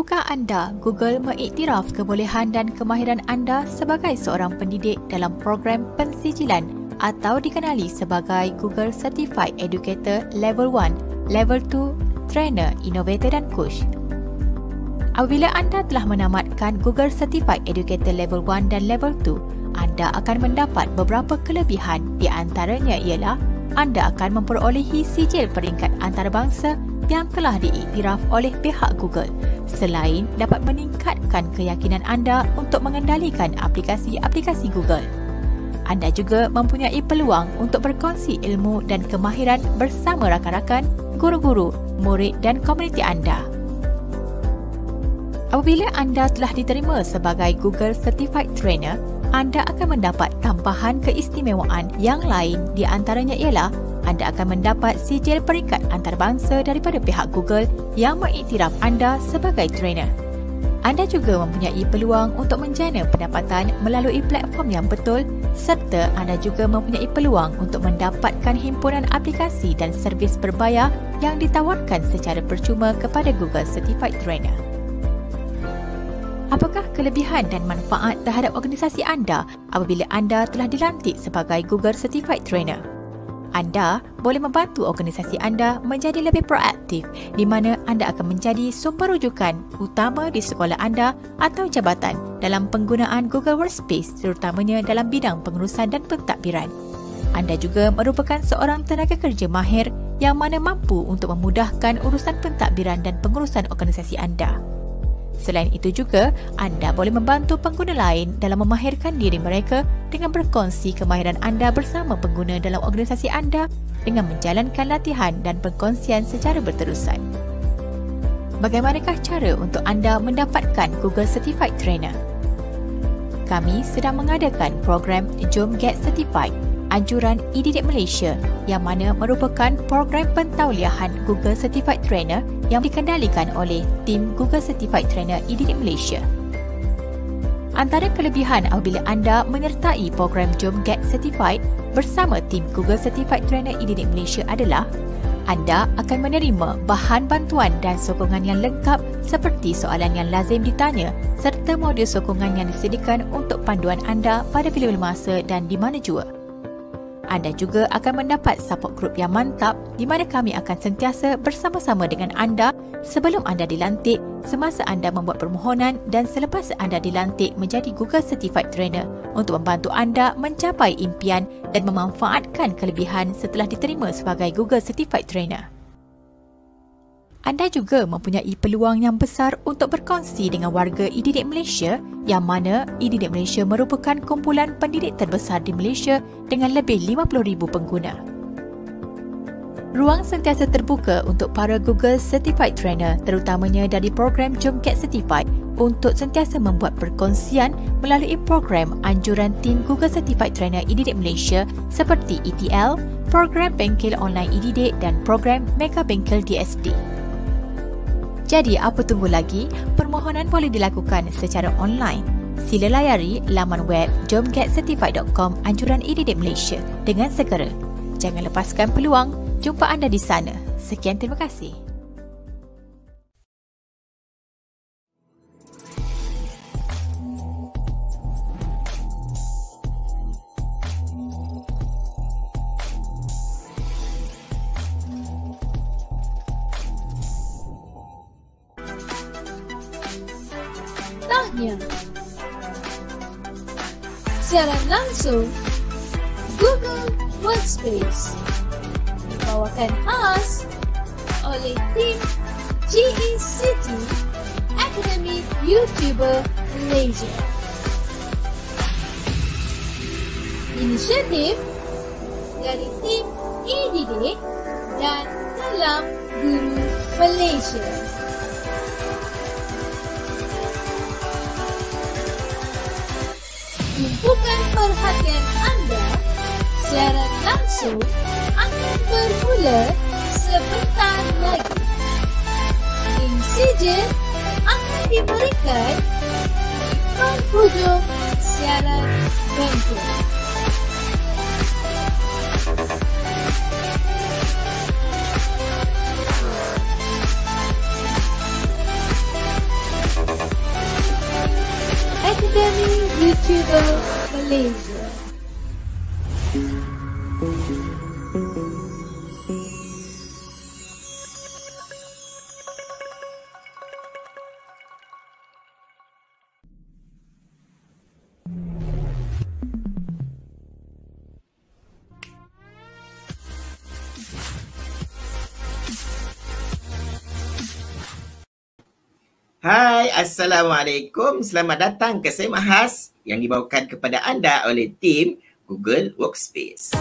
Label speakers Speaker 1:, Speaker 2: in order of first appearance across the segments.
Speaker 1: Tahukah anda Google mengiktiraf kebolehan dan kemahiran anda sebagai seorang pendidik dalam program pensijilan atau dikenali sebagai Google Certified Educator Level 1, Level 2, Trainer, Innovator dan Coach. Apabila anda telah menamatkan Google Certified Educator Level 1 dan Level 2, anda akan mendapat beberapa kelebihan. Di antaranya ialah anda akan memperolehi sijil peringkat antarabangsa yang telah diiktiraf oleh pihak Google, selain dapat meningkatkan keyakinan anda untuk mengendalikan aplikasi-aplikasi Google. Anda juga mempunyai peluang untuk berkongsi ilmu dan kemahiran bersama rakan-rakan, guru-guru, murid dan komuniti anda. Apabila anda telah diterima sebagai Google Certified Trainer, anda akan mendapat tambahan keistimewaan yang lain. Di antaranya ialah anda akan mendapat sijil peringkat antarabangsa daripada pihak Google yang mengiktiraf anda sebagai trainer. Anda juga mempunyai peluang untuk menjana pendapatan melalui platform yang betul, serta anda juga mempunyai peluang untuk mendapatkan himpunan aplikasi dan servis berbayar yang ditawarkan secara percuma kepada Google Certified Trainer. Apakah kelebihan dan manfaat terhadap organisasi anda apabila anda telah dilantik sebagai Google Certified Trainer? Anda boleh membantu organisasi anda menjadi lebih proaktif, di mana anda akan menjadi sumber rujukan utama di sekolah anda atau jabatan dalam penggunaan Google Workspace, terutamanya dalam bidang pengurusan dan pentadbiran. Anda juga merupakan seorang tenaga kerja mahir yang mana mampu untuk memudahkan urusan pentadbiran dan pengurusan organisasi anda. Selain itu juga, anda boleh membantu pengguna lain dalam memahirkan diri mereka dengan berkongsi kemahiran anda bersama pengguna dalam organisasi anda dengan menjalankan latihan dan perkongsian secara berterusan. Bagaimanakah cara untuk anda mendapatkan Google Certified Trainer? Kami sedang mengadakan program Jom Get Certified, anjuran e-Didik Malaysia, yang mana merupakan program pentauliahan Google Certified Trainer yang dikendalikan oleh tim Google Certified Trainer e-Didik Malaysia. Antara kelebihan apabila anda menyertai program Jom Get Certified bersama tim Google Certified Trainer e-Didik Malaysia adalah anda akan menerima bahan bantuan dan sokongan yang lengkap seperti soalan yang lazim ditanya serta modul sokongan yang disediakan untuk panduan anda pada bila-bila masa dan di mana jua. Anda juga akan mendapat support group yang mantap di mana kami akan sentiasa bersama-sama dengan anda sebelum anda dilantik, semasa anda membuat permohonan dan selepas anda dilantik menjadi Google Certified Trainer untuk membantu anda mencapai impian dan memanfaatkan kelebihan setelah diterima sebagai Google Certified Trainer. Anda juga mempunyai peluang yang besar untuk berkongsi dengan warga e-Didik Malaysia, yang mana e-Didik Malaysia merupakan kumpulan pendidik terbesar di Malaysia dengan lebih 50,000 pengguna. Ruang sentiasa terbuka untuk para Google Certified Trainer, terutamanya dari program Jom Get Certified, untuk sentiasa membuat perkongsian melalui program anjuran tim Google Certified Trainer e-Didik Malaysia seperti ETL, program Bengkel Online e-Didik dan program Mega Bengkel DSD. Jadi, apa tunggu lagi? Permohonan boleh dilakukan secara online. Sila layari laman web jomgetcertified.com anjuran e-Didik Malaysia dengan segera. Jangan lepaskan peluang. Jumpa anda di sana. Sekian, terima kasih.
Speaker 2: Siaran langsung Google Workspace dibawakan khas oleh tim GECT Academy YouTuber Malaysia. Inisiatif dari tim e-Didik dan Kelam Guru Malaysia. Tumpukan perhatian anda, siaran langsung akan bermula sebentar lagi. Link sijil akan diberikan di penghujung siaran bengkel. YouTuber Malaysia.
Speaker 3: Hai, Assalamualaikum. Selamat datang ke segmen khas yang dibawakan kepada anda oleh tim Google Workspace.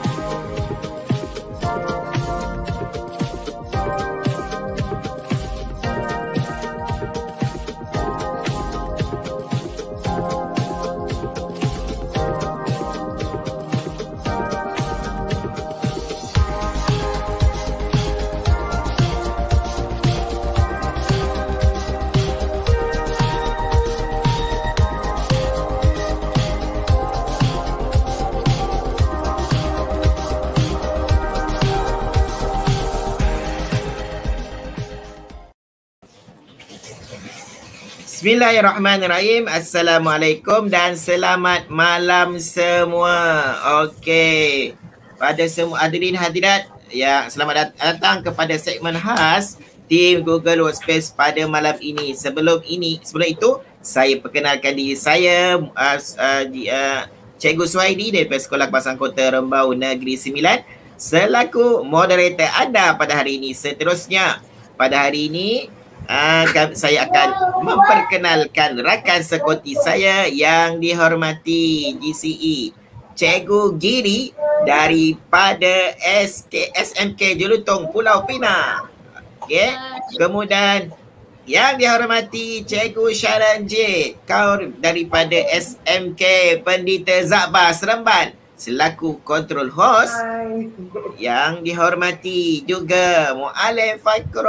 Speaker 3: Bismillahirrahmanirrahim. Assalamualaikum dan selamat malam semua. Okey. Pada semua hadirin hadirat yang selamat datang kepada segmen khas tim Google Workspace pada malam ini. Sebelum itu saya perkenalkan diri saya Cikgu Suhaidi daripada Sekolah Kebangsaan Kota Rembau Negeri Sembilan selaku moderator anda pada hari ini. Seterusnya pada hari ini saya akan memperkenalkan rakan sekoti saya yang dihormati GCE Cikgu Giri daripada SMK Jelutong Pulau Pinang. Okey. Kemudian yang dihormati Cikgu Sharon J Kaur daripada SMK Pendita Zakbar Seremban selaku control host. Yang dihormati juga Muallim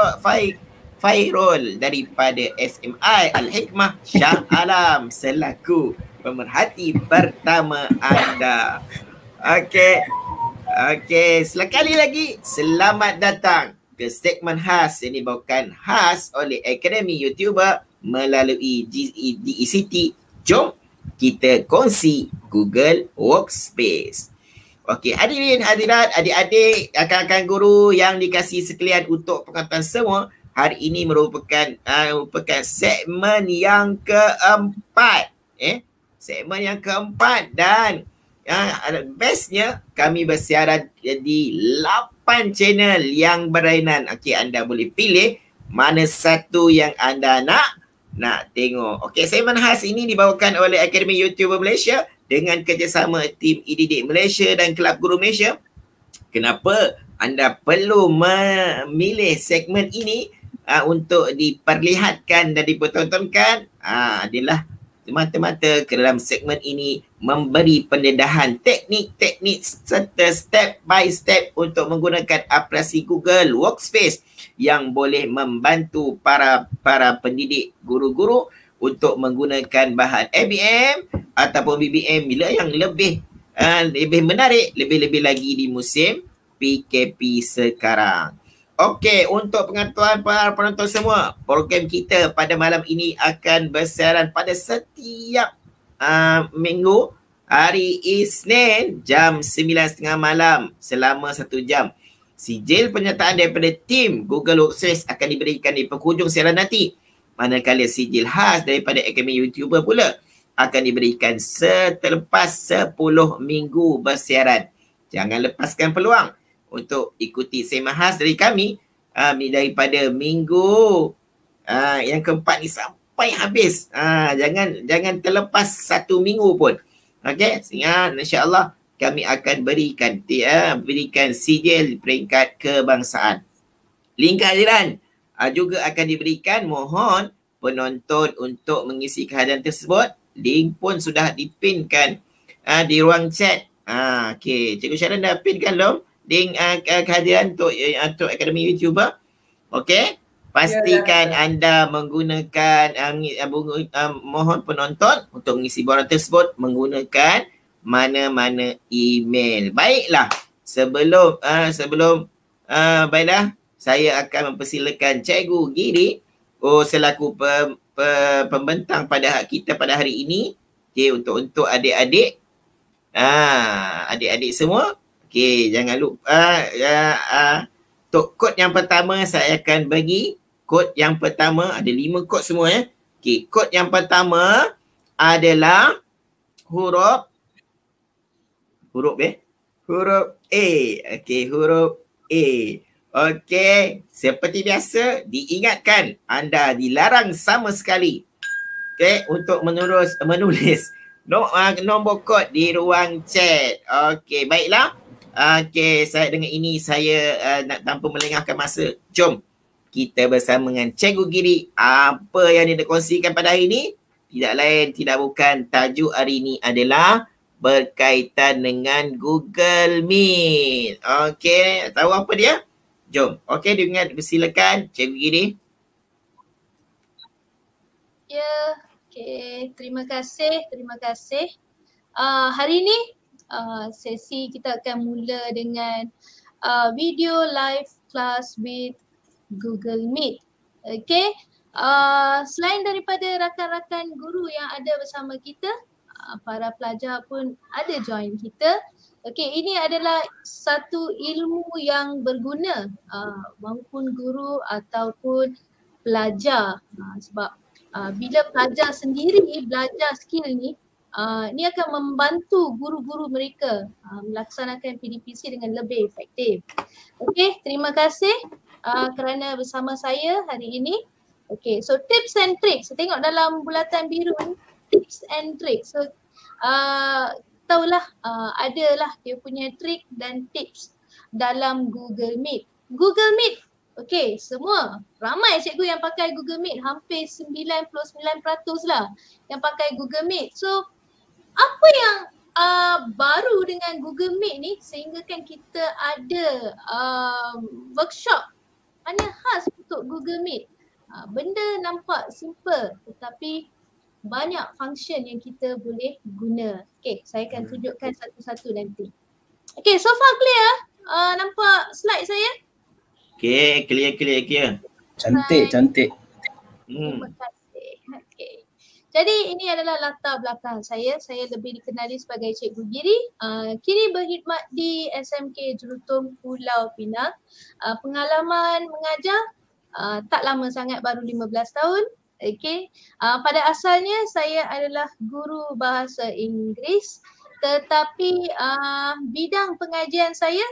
Speaker 3: Fairul daripada SMI Al-Hikmah Shah Alam selaku pemerhati pertama anda. Okey, sekali lagi selamat datang ke segmen khas yang dibawakan khas oleh Akademi YouTuber melalui GECT. Jom kita kongsi Google Workspace. Okey, hadirin hadirat, adik-adik, rakan-rakan guru yang dikasihi sekalian, untuk pengetahuan semua, hari ini merupakan segmen yang keempat. Segmen yang keempat dan bestnya kami bersiaran di 8 channel yang berlainan. Okey, anda boleh pilih mana satu yang anda nak tengok. Okey, segmen khas ini dibawakan oleh Akademi YouTuber Malaysia dengan kerjasama tim IDD Malaysia dan Kelab Guru Malaysia. Kenapa anda perlu memilih segmen ini untuk diperlihatkan dan dipertontonkan? Adalah semata-mata ke dalam segmen ini memberi pendedahan teknik-teknik serta step by step untuk menggunakan aplikasi Google Workspace yang boleh membantu para pendidik, guru-guru untuk menggunakan bahan ABM ataupun BBM bila yang lebih menarik, lebih-lebih lagi di musim PKP sekarang. Okey, untuk pengetahuan para penonton semua, program kita pada malam ini akan bersiaran pada setiap minggu hari Isnin jam 9.30 malam selama 1 jam. Sijil penyertaan daripada tim Google Workspace akan diberikan di penghujung siaran nanti. Manakala sijil khas daripada Akademi YouTuber pula akan diberikan selepas 10 minggu bersiaran. Jangan lepaskan peluang untuk ikuti segmen khas dari kami daripada minggu yang keempat ni sampai habis. Jangan terlepas 1 minggu pun. Okey, sehingga insya-Allah kami akan berikan sijil peringkat kebangsaan. Link kehadiran juga akan diberikan. Mohon penonton untuk mengisi kehadiran tersebut. Link pun sudah dipinkan di ruang chat. Okey, Cikgu Sharon dah pinkan belum? Link kehadiran untuk Akademi YouTuber. Okey, pastikan anda menggunakan mohon penonton untuk mengisi borang tersebut menggunakan mana-mana email. Baiklah, sebelum baiklah, saya akan mempersilakan Cikgu Giri selaku pembentang pada kita pada hari ini Okey, untuk adik-adik. Adik-adik semua. Okey, jangan lupa untuk kod yang pertama saya akan bagi. Kod yang pertama ada 5 kod semua ya. Okey, kod yang pertama adalah huruf A. Okey, huruf A. Okey, seperti biasa diingatkan anda dilarang sama sekali untuk menulis nombor kod di ruang chat. Okey, baiklah. Okey, saya dengan ini saya nak tanpa melengahkan masa. Jom kita bersama dengan Cikgu Giri. Apa yang dia nak kongsikan pada hari ini? Tidak lain, tidak bukan. Tajuk hari ini adalah berkaitan dengan Google Meet. Okey, tahu apa dia? Jom. Okey, dengan silakan Cikgu Giri.
Speaker 2: Ya, okey. Terima kasih. Hari ini sesi kita akan mula dengan video live class with Google Meet. Okey. Selain daripada rakan-rakan guru yang ada bersama kita, para pelajar pun ada join kita. Okey, ini adalah satu ilmu yang berguna maupun guru ataupun pelajar. Sebab bila pelajar sendiri belajar skill ni, ini akan membantu guru-guru mereka melaksanakan PDPC dengan lebih efektif. Okey, terima kasih kerana bersama saya hari ini. Okey, so tips and tricks. Saya tengok dalam bulatan biru ni, tips and tricks. So tahulah adalah dia punya trick dan tips dalam Google Meet. Google Meet, okey, semua ramai cikgu yang pakai Google Meet, hampir 99% lah yang pakai Google Meet. So apa yang baru dengan Google Meet ni sehingga kan kita ada workshop hanya khas untuk Google Meet. Benda nampak simple tetapi banyak function yang kita boleh guna. Okay, saya akan tunjukkan satu-satu nanti. Okay, so far clear? Nampak slide saya?
Speaker 3: Okay, clear.
Speaker 4: Cantik.
Speaker 2: Terima kasih. Okay. Jadi ini adalah latar belakang saya. Saya lebih dikenali sebagai Cikgu Giri. Kini berkhidmat di SMK Jurutung Pulau Pinang. Pengalaman mengajar tak lama sangat, baru 15 tahun. Okay. Pada asalnya saya adalah guru bahasa Inggeris, tetapi bidang pengajian saya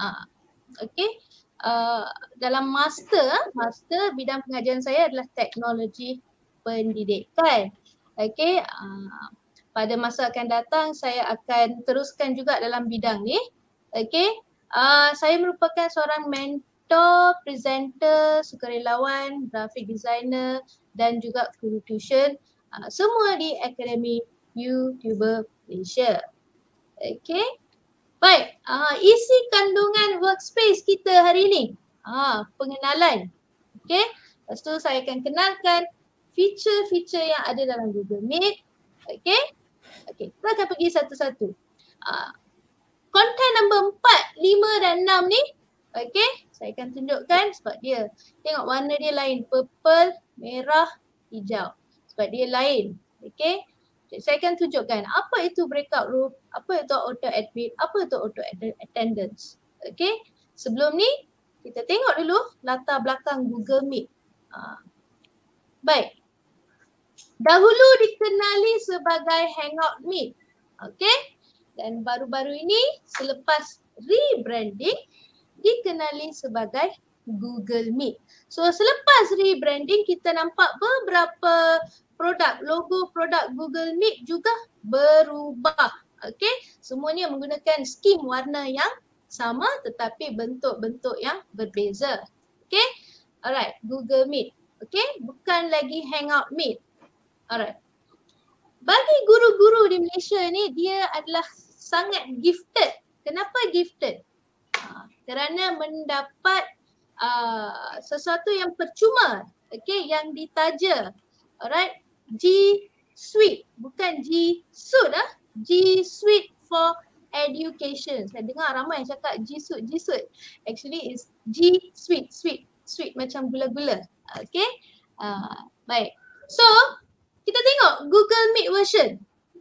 Speaker 2: dalam master bidang pengajian saya adalah teknologi pendidikan. Okay. Pada masa akan datang saya akan teruskan juga dalam bidang ni. Okay. Saya merupakan seorang mentor, presenter, sukarelawan, graphic designer dan juga guru tuition. Semua di Akademi YouTuber Malaysia. Okay. Baik, isi kandungan workspace kita hari ini. Pengenalan. Okay. Lepas tu saya akan kenalkan feature-feature yang ada dalam Google Meet. Okay. Kita akan pergi satu-satu. Konten nombor 4, 5 dan 6 ni. Okay. Saya akan tunjukkan sebab dia. Tengok warna dia lain. Purple, merah, hijau. Sebab dia lain. Okay. Saya akan tunjukkan apa itu breakout room, apa itu auto admit, apa itu auto attendance. Okay. Sebelum ni, kita tengok dulu latar belakang Google Meet. Baik. Dahulu dikenali sebagai Hangout Meet. Okay. Dan baru-baru ini selepas rebranding dikenali sebagai Google Meet. So selepas rebranding kita nampak beberapa produk, logo produk Google Meet juga berubah. Okay. Semuanya menggunakan skim warna yang sama tetapi bentuk-bentuk yang berbeza. Okay. Alright, Google Meet. Okay, bukan lagi Hangout Meet. Alright. Bagi guru-guru di Malaysia ni, dia adalah sangat gifted. Kenapa gifted? Kerana mendapat sesuatu yang percuma, okay, yang ditaja. Alright, G Suite, bukan G Suite lah. G Suite for Education. Saya dengar ramai yang cakap G Suite. Actually is G Suite, sweet macam gula-gula. Okay, baik. So, kita tengok Google Meet version.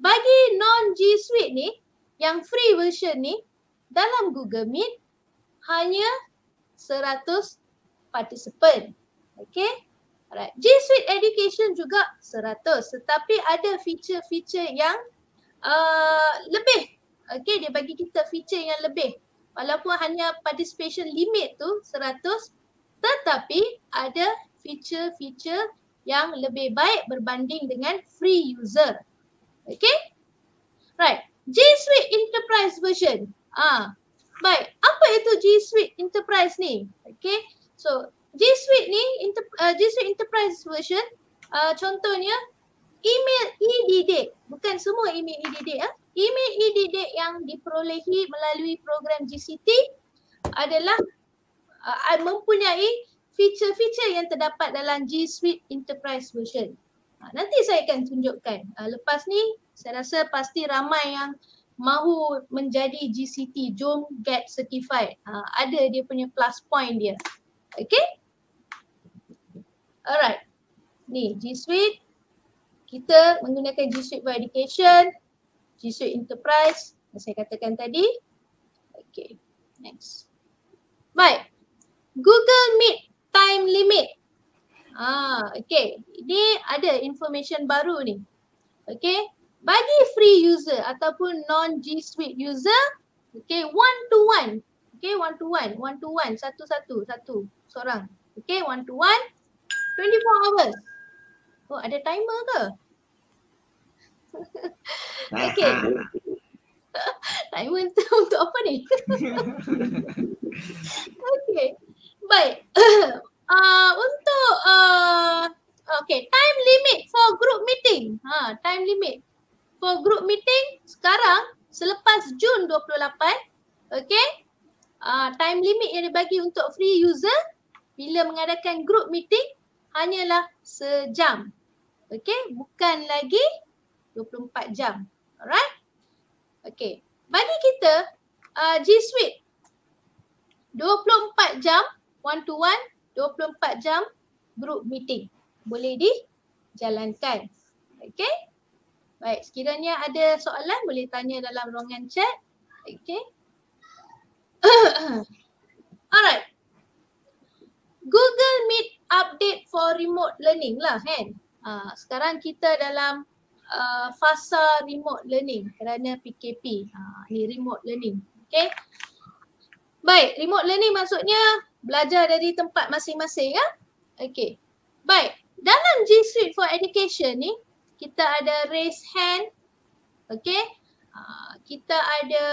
Speaker 2: bagi non G Suite ni, yang free version ni, dalam Google Meet hanya 100 participant. Okay. Alright. G Suite Education juga 100, tetapi ada feature-feature yang lebih. Okay, dia bagi kita feature yang lebih. Walaupun hanya participation limit tu 100, tetapi ada feature-feature yang lebih baik berbanding dengan free user. Okay. Right. G Suite Enterprise version. Baik. Apa itu G Suite Enterprise ni? Okay. So, G Suite ni, G Suite Enterprise version, contohnya email e-didik. Bukan semua email e-didik. Email e-didik yang diperolehi melalui program GCT adalah mempunyai feature-feature yang terdapat dalam G Suite Enterprise version. Nanti saya akan tunjukkan. Lepas ni, saya rasa pasti ramai yang mahu menjadi GCT, jom get certified. Ada dia punya plus point dia. Okay? Alright. Ni G Suite. Kita menggunakan G Suite for Education, G Suite Enterprise yang saya katakan tadi. Okay. Next. Baik. Google Meet time limit. Okay. Ini ada information baru ni. Okay. Bagi free user ataupun non-G Suite user, okay, one to one. Okay, one to one, satu seorang. Okay, one to one, 24 hours. Oh, ada timer ke? Okay. Timer untuk apa ni? Okay. Baik. Untuk okay, time limit for group meeting. Time limit for group meeting sekarang selepas Jun 28, okay? Time limit yang dibagi untuk free user bila mengadakan group meeting hanyalah sejam. Okay, bukan lagi 24 jam. Alright? Okay. Bagi kita G Suite 24 jam one to one, 24 jam group meeting. Boleh dijalankan. Okay? Baik, sekiranya ada soalan boleh tanya dalam ruangan chat. Okay. Alright. Google Meet update for remote learning lah kan. Sekarang kita dalam fasa remote learning kerana PKP. Ni remote learning. Okay. Baik, remote learning maksudnya belajar dari tempat masing-masing ya. Okay. Baik, dalam G Suite for Education ni kita ada raise hand. Okay. Kita ada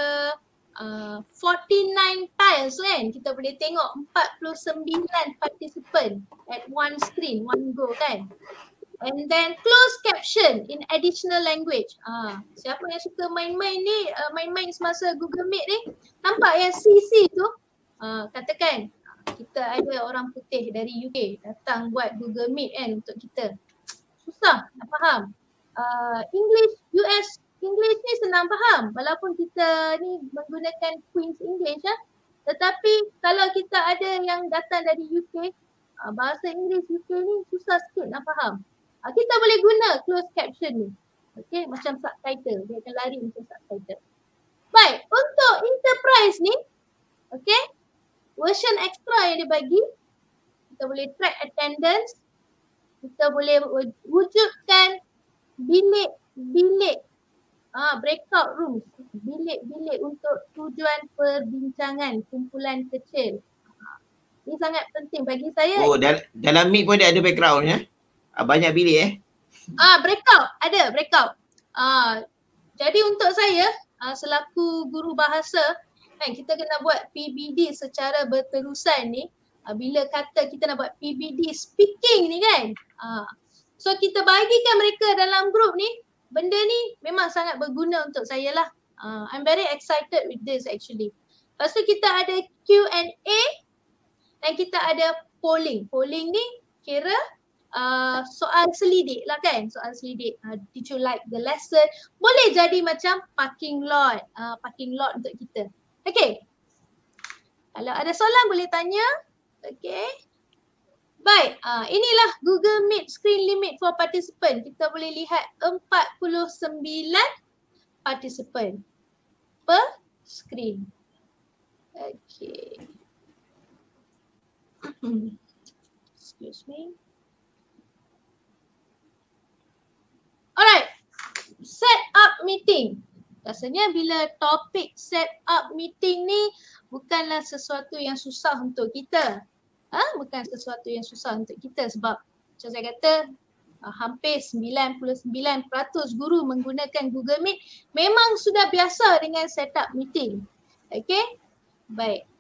Speaker 2: 49 tiles kan. Kita boleh tengok 49 participant at one screen, one go kan. And then closed caption in additional language. Siapa yang suka main-main ni, main-main semasa Google Meet ni, nampak yang CC tu, katakan kita ada orang putih dari UK datang buat Google Meet kan untuk kita. Susah nak faham. English, US English ni senang faham walaupun kita ni menggunakan Queen's English tetapi kalau kita ada yang datang dari UK, bahasa Inggeris UK ni susah sikit nak faham. Kita boleh guna closed caption ni. Okay, macam subtitle, dia akan lari untuk subtitle. Baik, untuk enterprise ni, okay, version extra yang dia bagi, kita boleh track attendance, kita boleh wujudkan bilik-bilik, breakout rooms, bilik-bilik untuk tujuan perbincangan, kumpulan kecil. Ini sangat penting bagi saya.
Speaker 3: Oh, dalam Meet pun ada background ya? Banyak bilik
Speaker 2: breakout, ada breakout. Jadi untuk saya, selaku guru bahasa, kan kita kena buat PBD secara berterusan ni. Bila kata kita nak buat PBD speaking ni kan. So kita bagikan mereka dalam grup ni, benda ni memang sangat berguna untuk saya lah. I'm very excited with this actually. Lepas tu kita ada Q&A dan kita ada polling. Polling ni kira soal selidik lah kan. Soal selidik. Did you like the lesson? Boleh jadi macam parking lot. Parking lot untuk kita. Okay. Kalau ada soalan boleh tanya. Okay. Baik, inilah Google Meet screen limit for participant. Kita boleh lihat 49 participant per screen. Okay. Excuse me. Alright. Set up meeting. Rasanya bila topik set up meeting ni bukanlah sesuatu yang susah untuk kita. Bukan sesuatu yang susah untuk kita sebab macam saya kata hampir 99% guru menggunakan Google Meet memang sudah biasa dengan set up meeting. Okay? Baik.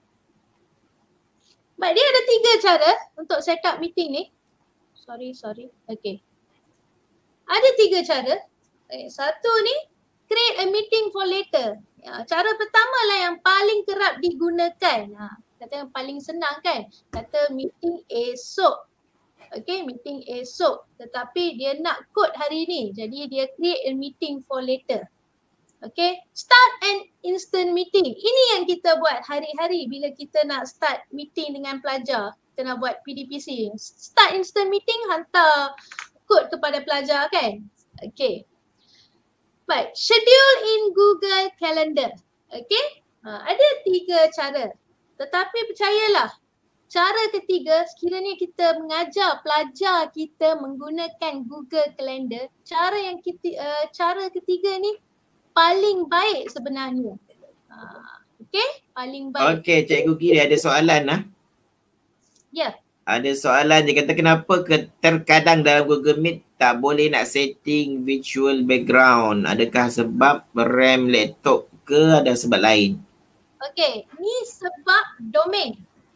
Speaker 2: Baik, dia ada 3 cara untuk set up meeting ni. Sorry. Okay. Ada 3 cara. Satu ni, create a meeting for later. Cara pertama lah yang paling kerap digunakan. Kata yang paling senang kan? Kata meeting esok. Okay, meeting esok. Tetapi dia nak kod hari ni. Jadi dia create a meeting for later. Okay, start an instant meeting. Ini yang kita buat hari-hari bila kita nak start meeting dengan pelajar. Kita nak buat PDPC. Start instant meeting, hantar kod kepada pelajar kan? Okay. Baik, schedule in Google Calendar. Okay, ada 3 cara. Tetapi percayalah, cara ketiga, sekiranya kita mengajar pelajar kita menggunakan Google Calendar, cara ketiga ni paling baik sebenarnya. Okay, paling baik.
Speaker 3: Okay, Cikgu Giri ada soalan lah.
Speaker 2: Ya.
Speaker 3: Ada soalan dia kata kenapa terkadang dalam Google Meet tak boleh nak setting virtual background? Adakah sebab RAM laptop ke ada sebab lain?
Speaker 2: Okay, ni sebab domain.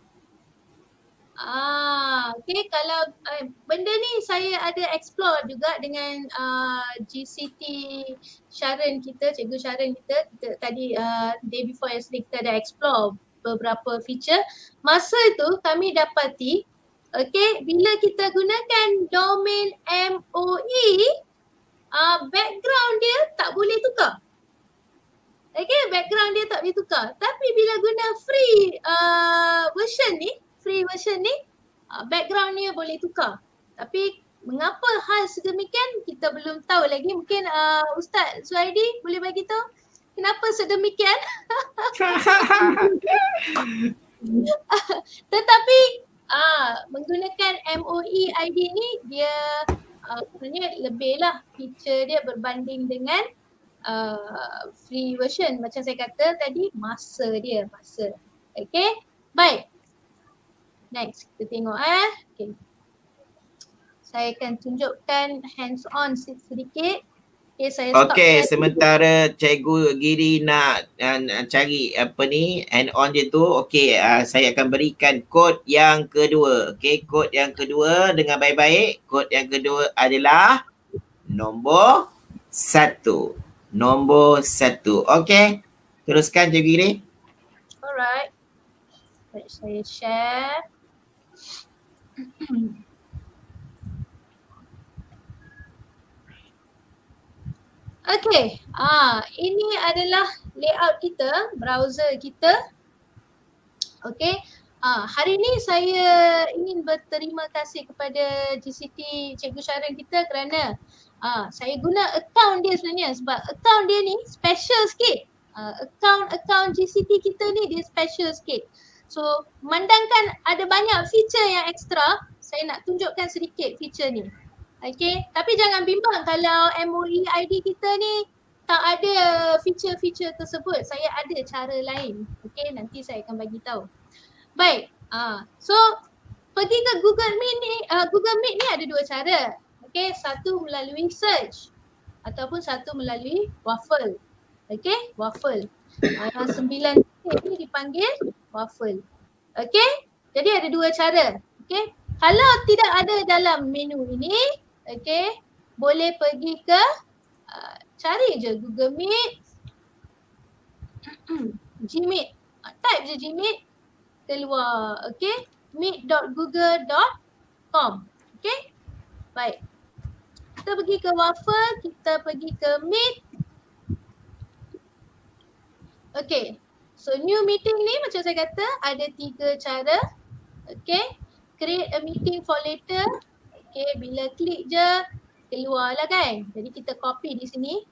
Speaker 2: Okay, kalau benda ni saya ada explore juga dengan GCT Sharon kita, Cikgu Sharon kita tadi day before yesterday kita ada explore beberapa feature. Masa tu kami dapati, okay, bila kita gunakan domain MOE, background dia tak boleh tukar. Okay, background dia tak boleh tukar. Tapi bila guna free version ni, background dia boleh tukar. Tapi mengapa hal sedemikian kita belum tahu lagi. Mungkin Ustaz Suhaidi boleh bagi tahu kenapa sedemikian. Tetapi menggunakan MOE ID ni dia sebenarnya lebihlah feature dia berbanding dengan free version. Macam saya kata tadi, masa. Okay, baik. Next, kita tengok okay. Saya akan tunjukkan hands on sedikit. Okay, saya stop.
Speaker 3: Okay, sementara Cikgu Giri nak cari hand on dia tu. Okay, saya akan berikan kod yang kedua. Okay, kod yang kedua dengan baik-baik. Kod yang kedua adalah nombor 1. Nombor 1. Okay, teruskan Cikgu Giri.
Speaker 2: Alright. Baik, saya share. Okay, ini adalah layout kita, browser kita. Okay, hari ni saya ingin berterima kasih kepada GCT Cikgu Sharon kita kerana saya guna account dia sebenarnya sebab account dia ni special sikit. Account GCT kita ni dia special sikit. So, memandangkan ada banyak feature yang ekstra, saya nak tunjukkan sedikit feature ni. Okay, tapi jangan bimbang kalau MOE ID kita ni tak ada feature-feature tersebut. Saya ada cara lain. Okay, nanti saya akan bagi tahu. Baik, so pergi ke Google Meet ni ada 2 cara. Okay, satu melalui search ataupun satu melalui waffle. Okay, waffle. Yang 9 ni dipanggil waffle. Okay, jadi ada 2 cara. Okay, kalau tidak ada dalam menu ini, okay, boleh pergi ke cari je Google Meet, Gmeet, type je Gmeet, keluar. Okay, meet.google.com. Okay, baik. Kita pergi ke waffle, kita pergi ke Meet. Okay, so new meeting ni macam saya kata ada 3 cara. Okay, create a meeting for later. Okay, bila klik je keluar lah kan. Jadi kita copy di sini.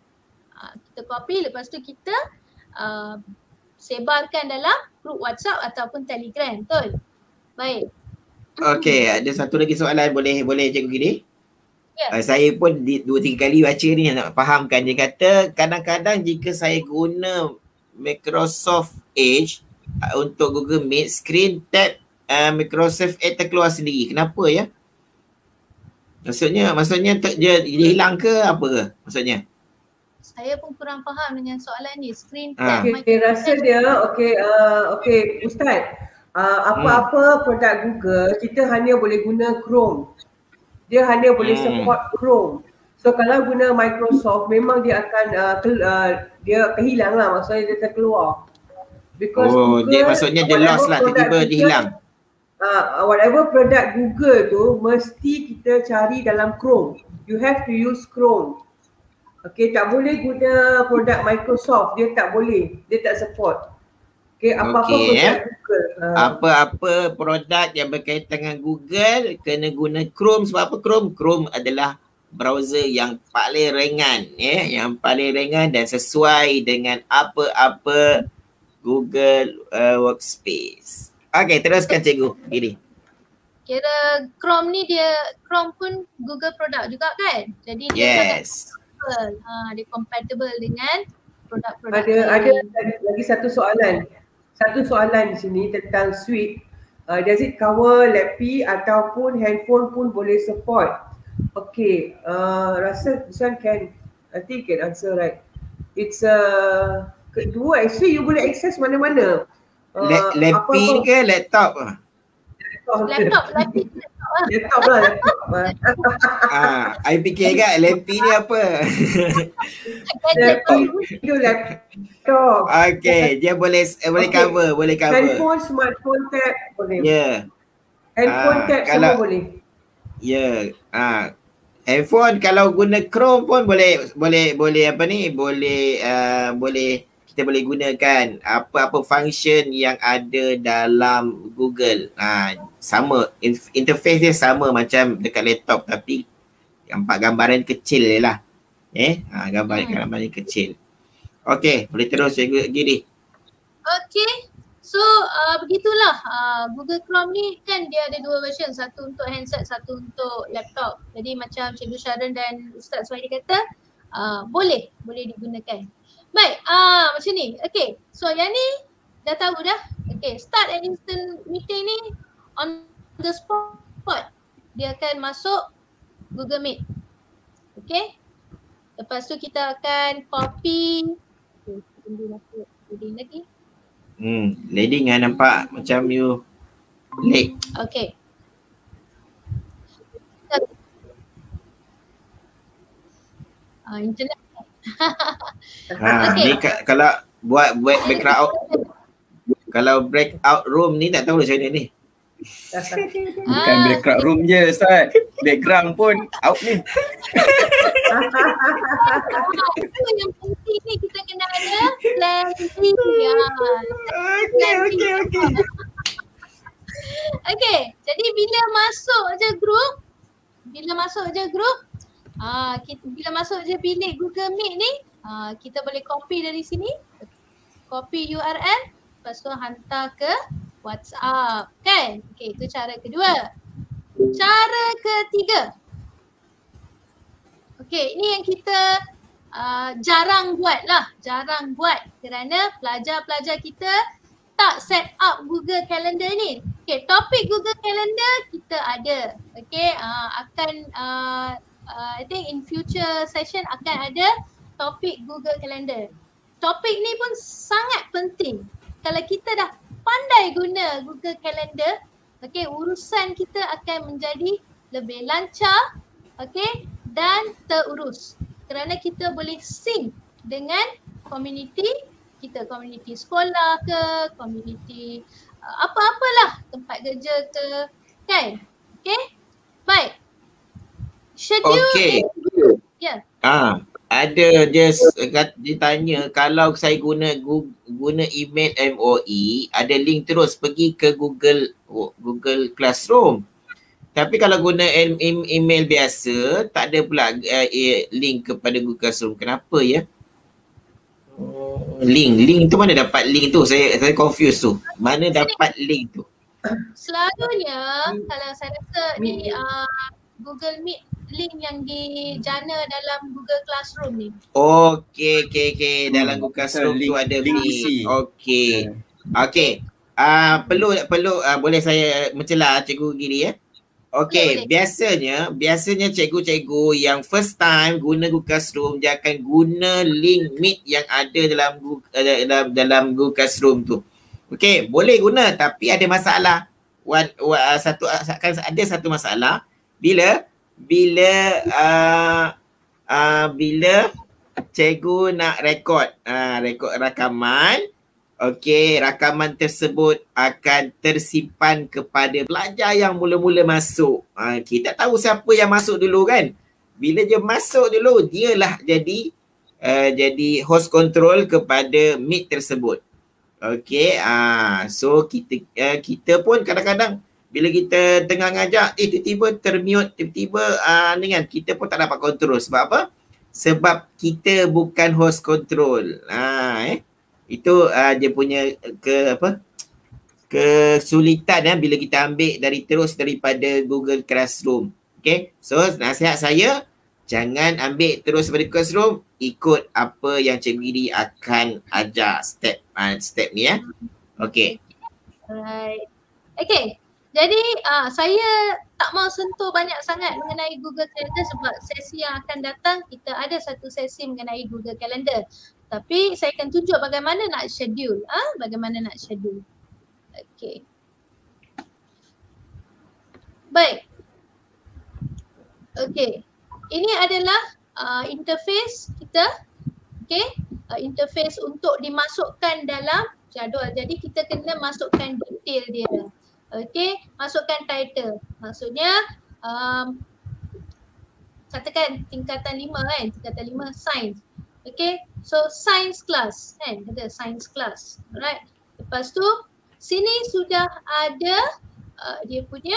Speaker 2: Kita copy, lepas tu kita sebarkan dalam grup WhatsApp ataupun Telegram, betul? Baik.
Speaker 3: Okey, ada satu lagi soalan, boleh Cikgu Giri?
Speaker 2: Ya.
Speaker 3: Saya pun 2-3 kali baca ni nak fahamkan. Dia kata kadang-kadang jika saya guna Microsoft Edge untuk Google Meet, screen tab Microsoft Edge terkeluar sendiri. Kenapa ya? Maksudnya dia hilang ke apa ke maksudnya?
Speaker 2: Saya pun kurang faham dengan soalan ni. Screen tab.
Speaker 5: Okey, rasa dia okey Ustaz. Apa-apa produk Google kita hanya boleh guna Chrome. Dia hanya boleh support Chrome. So kalau guna Microsoft memang dia akan dia kehilang lah, maksudnya dia terkeluar. Because Google,
Speaker 3: dia maksudnya dia lost lah, tiba-tiba dia hilang.
Speaker 5: Whatever produk Google tu mesti kita cari dalam Chrome. You have to use Chrome. Okay, tak boleh guna produk Microsoft, dia tak boleh, dia tak support. Okay, apa-apa produk Google.
Speaker 3: Apa-apa produk yang berkaitan dengan Google kena guna Chrome. Sebab apa Chrome? Chrome adalah browser yang paling ringan, yang paling ringan dan sesuai dengan apa-apa Google Workspace. Okay, teruskan Cikgu Giri.
Speaker 2: Kira Chrome ni Chrome pun Google produk juga kan? Jadi dia dia compatible dengan produk-produk.
Speaker 5: Ada lagi satu soalan. Satu soalan di sini tentang suite. Does it cover laptop ataupun handphone pun boleh support? Okay, rasa this one I think can answer right. It's kedua, actually you boleh access mana-mana.
Speaker 3: Laptop ke laptop?
Speaker 2: Laptop
Speaker 5: lah.
Speaker 3: I fikir kat laptop ni apa?
Speaker 5: Laptop.
Speaker 3: Okay, dia boleh cover.
Speaker 5: Handphone, smartphone tab boleh. Handphone tab semua boleh.
Speaker 3: Handphone kalau guna Chrome pun boleh apa ni? Boleh kita boleh gunakan apa-apa function yang ada dalam Google. Sama, interface dia sama macam dekat laptop tapi gambaran kecil je lah. Gambaran kecil. Okey, boleh terus Cikgu Giri.
Speaker 2: Okey. So begitulah Google Chrome ni kan dia ada dua version, satu untuk handset, satu untuk laptop. Jadi macam Cikgu Sharon dan Ustaz Suhaili kata boleh digunakan. Baik, macam ni. Okay, so yang ni dah tahu dah. Okay, start an instant meeting ni on the spot. Dia akan masuk Google Meet. Okay. Lepas tu kita akan copy. Okay, tunggu masuk loading lagi.
Speaker 3: Loading nampak macam you lag.
Speaker 2: Okay. Internet.
Speaker 3: Ni kalau buat breakout room ni tak tahu macam mana ni.
Speaker 4: Bukan breakout room je Ustaz, background pun out ni.
Speaker 2: Itu yang penting ni, kita kena ada planning. Okay, jadi bila masuk je grup, bila masuk je bilik Google Meet ni, kita boleh copy dari sini, copy URL, lepas tu hantar ke WhatsApp kan. Okay, itu cara kedua. Cara ketiga, okay, ini yang kita jarang buat kerana pelajar-pelajar kita tak set up Google Calendar ni. Okay, topik Google Calendar kita ada. Okay, I think in future session akan ada topik Google Calendar. Topik ni pun sangat penting. Kalau kita dah pandai guna Google Calendar, okay, urusan kita akan menjadi lebih lancar, okay, dan terurus. Kerana kita boleh sync dengan community kita, community sekolah ke, community apa-apalah, tempat kerja ke, kan? Okay, baik. Schedule.
Speaker 3: Okay.
Speaker 2: Ya.
Speaker 3: Ada dia tanya kalau saya guna email MOE, ada link terus pergi ke Google Classroom. Tapi kalau guna email biasa, tak ada pula link kepada Google Classroom. Kenapa ya? Link tu mana dapat link tu? Saya confused tu. Mana dapat link tu?
Speaker 2: Selalunya kalau saya rasa ni Google Meet link yang dijana dalam Google Classroom ni.
Speaker 3: Okey. Dalam Google Classroom tu ada link. Okey. Perlu boleh saya mencela Cikgu Giri ya? Okey, biasanya cikgu-cikgu yang first time guna Google Classroom dia akan guna link Meet yang ada dalam Google Classroom tu. Okey, boleh guna tapi ada masalah. Ada satu masalah bila cikgu nak rekod rakaman. Okey, rakaman tersebut akan tersimpan kepada pelajar yang mula-mula masuk. Kita tahu siapa yang masuk dulu kan. Bila dia masuk dulu, dialah jadi host control kepada Meet tersebut. Okey, so kita pun kadang-kadang bila kita tengah ngajak, tiba-tiba termute, tiba-tiba dengan kita pun tak dapat kontrol. Sebab apa? Sebab kita bukan host control. Itu dia punya kesulitan bila kita ambil daripada Google Classroom. Okay, so nasihat saya jangan ambil terus daripada Classroom, ikut apa yang Cikgu Giri akan ajar step ni ya. Okay.
Speaker 2: Alright. Okay, jadi saya tak mau sentuh banyak sangat mengenai Google Calendar sebab sesi yang akan datang kita ada satu sesi mengenai Google Calendar. Tapi saya akan tunjuk bagaimana nak schedule. Bagaimana nak schedule. Okay. Baik. Okay. Ini adalah interface kita. Okay. Interface untuk dimasukkan dalam jadual. Jadi kita kena masukkan detail dia. Okay. Masukkan title. Maksudnya katakan tingkatan 5 kan. Tingkatan 5 science. Okay, so science class kan, ada science class, alright. Lepas tu sini sudah ada dia punya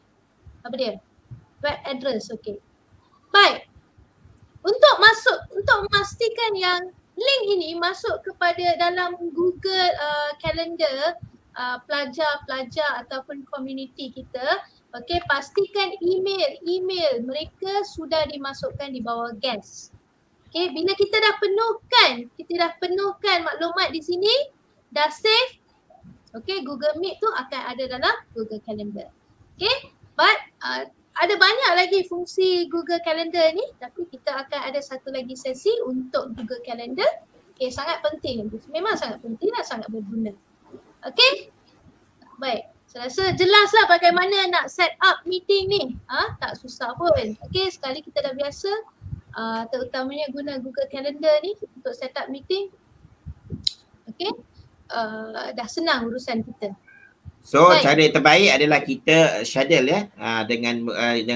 Speaker 2: web address, okay. Baik, untuk memastikan yang link ini masuk kepada dalam Google Calendar pelajar-pelajar ataupun community kita, okay, pastikan email mereka sudah dimasukkan di bawah guest. Okay, bila kita dah penuhkan maklumat di sini, dah save, okay, Google Meet tu akan ada dalam Google Calendar. Okay, but ada banyak lagi fungsi Google Calendar ni, tapi kita akan ada satu lagi sesi untuk Google Calendar. Okay, sangat penting. Memang sangat penting dan sangat berguna. Okay, baik. Saya rasa jelaslah bagaimana nak set up meeting ni. Tak susah pun. Okay, sekali kita dah biasa, terutamanya guna Google Calendar ni untuk set up meeting. Okay, dah senang urusan kita.
Speaker 3: So cara terbaik adalah kita schedule ya, dengan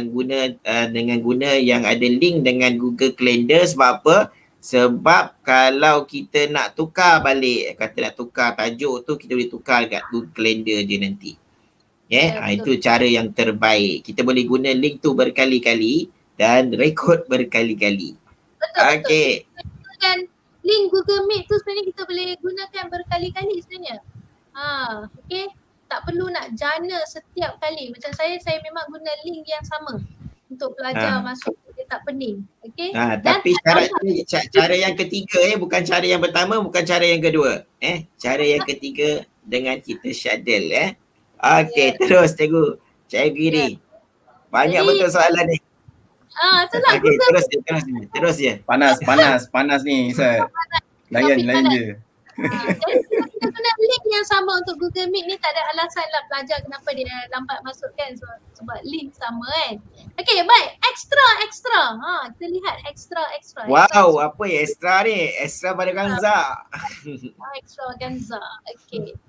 Speaker 3: guna yang ada link dengan Google Calendar. Sebab apa? Sebab kalau kita nak tukar balik, kata nak tukar tajuk tu, kita boleh tukar dekat Google Calendar je nanti. Itu cara yang terbaik. Kita boleh guna link tu berkali-kali dan rekod berkali-kali.
Speaker 2: Betul. Dan link Google Meet tu sebenarnya kita boleh gunakan berkali-kali sebenarnya. Okay. Tak perlu nak jana setiap kali. Macam saya memang guna link yang sama untuk pelajar masuk, dia tak pening. Okay.
Speaker 3: Tapi cara yang ketiga bukan cara yang pertama, bukan cara yang kedua. Cara yang ketiga dengan kita schedule Okay, terus Cikgu Giri. Banyak betul soalan ni.
Speaker 2: Itulah.
Speaker 3: Okay, terus je.
Speaker 4: Panas ni Ustaz. Layan je.
Speaker 2: Jadi kita guna link yang sama untuk Google Meet ni, tak ada alasan lah pelajar kenapa dia lambat masuk kan, sebab link sama kan. Okay, baik. Extra. Kita lihat extra.
Speaker 3: Wow, apa ya extra ni? Extra pada Ganza.
Speaker 2: Extra Ganza. Okay.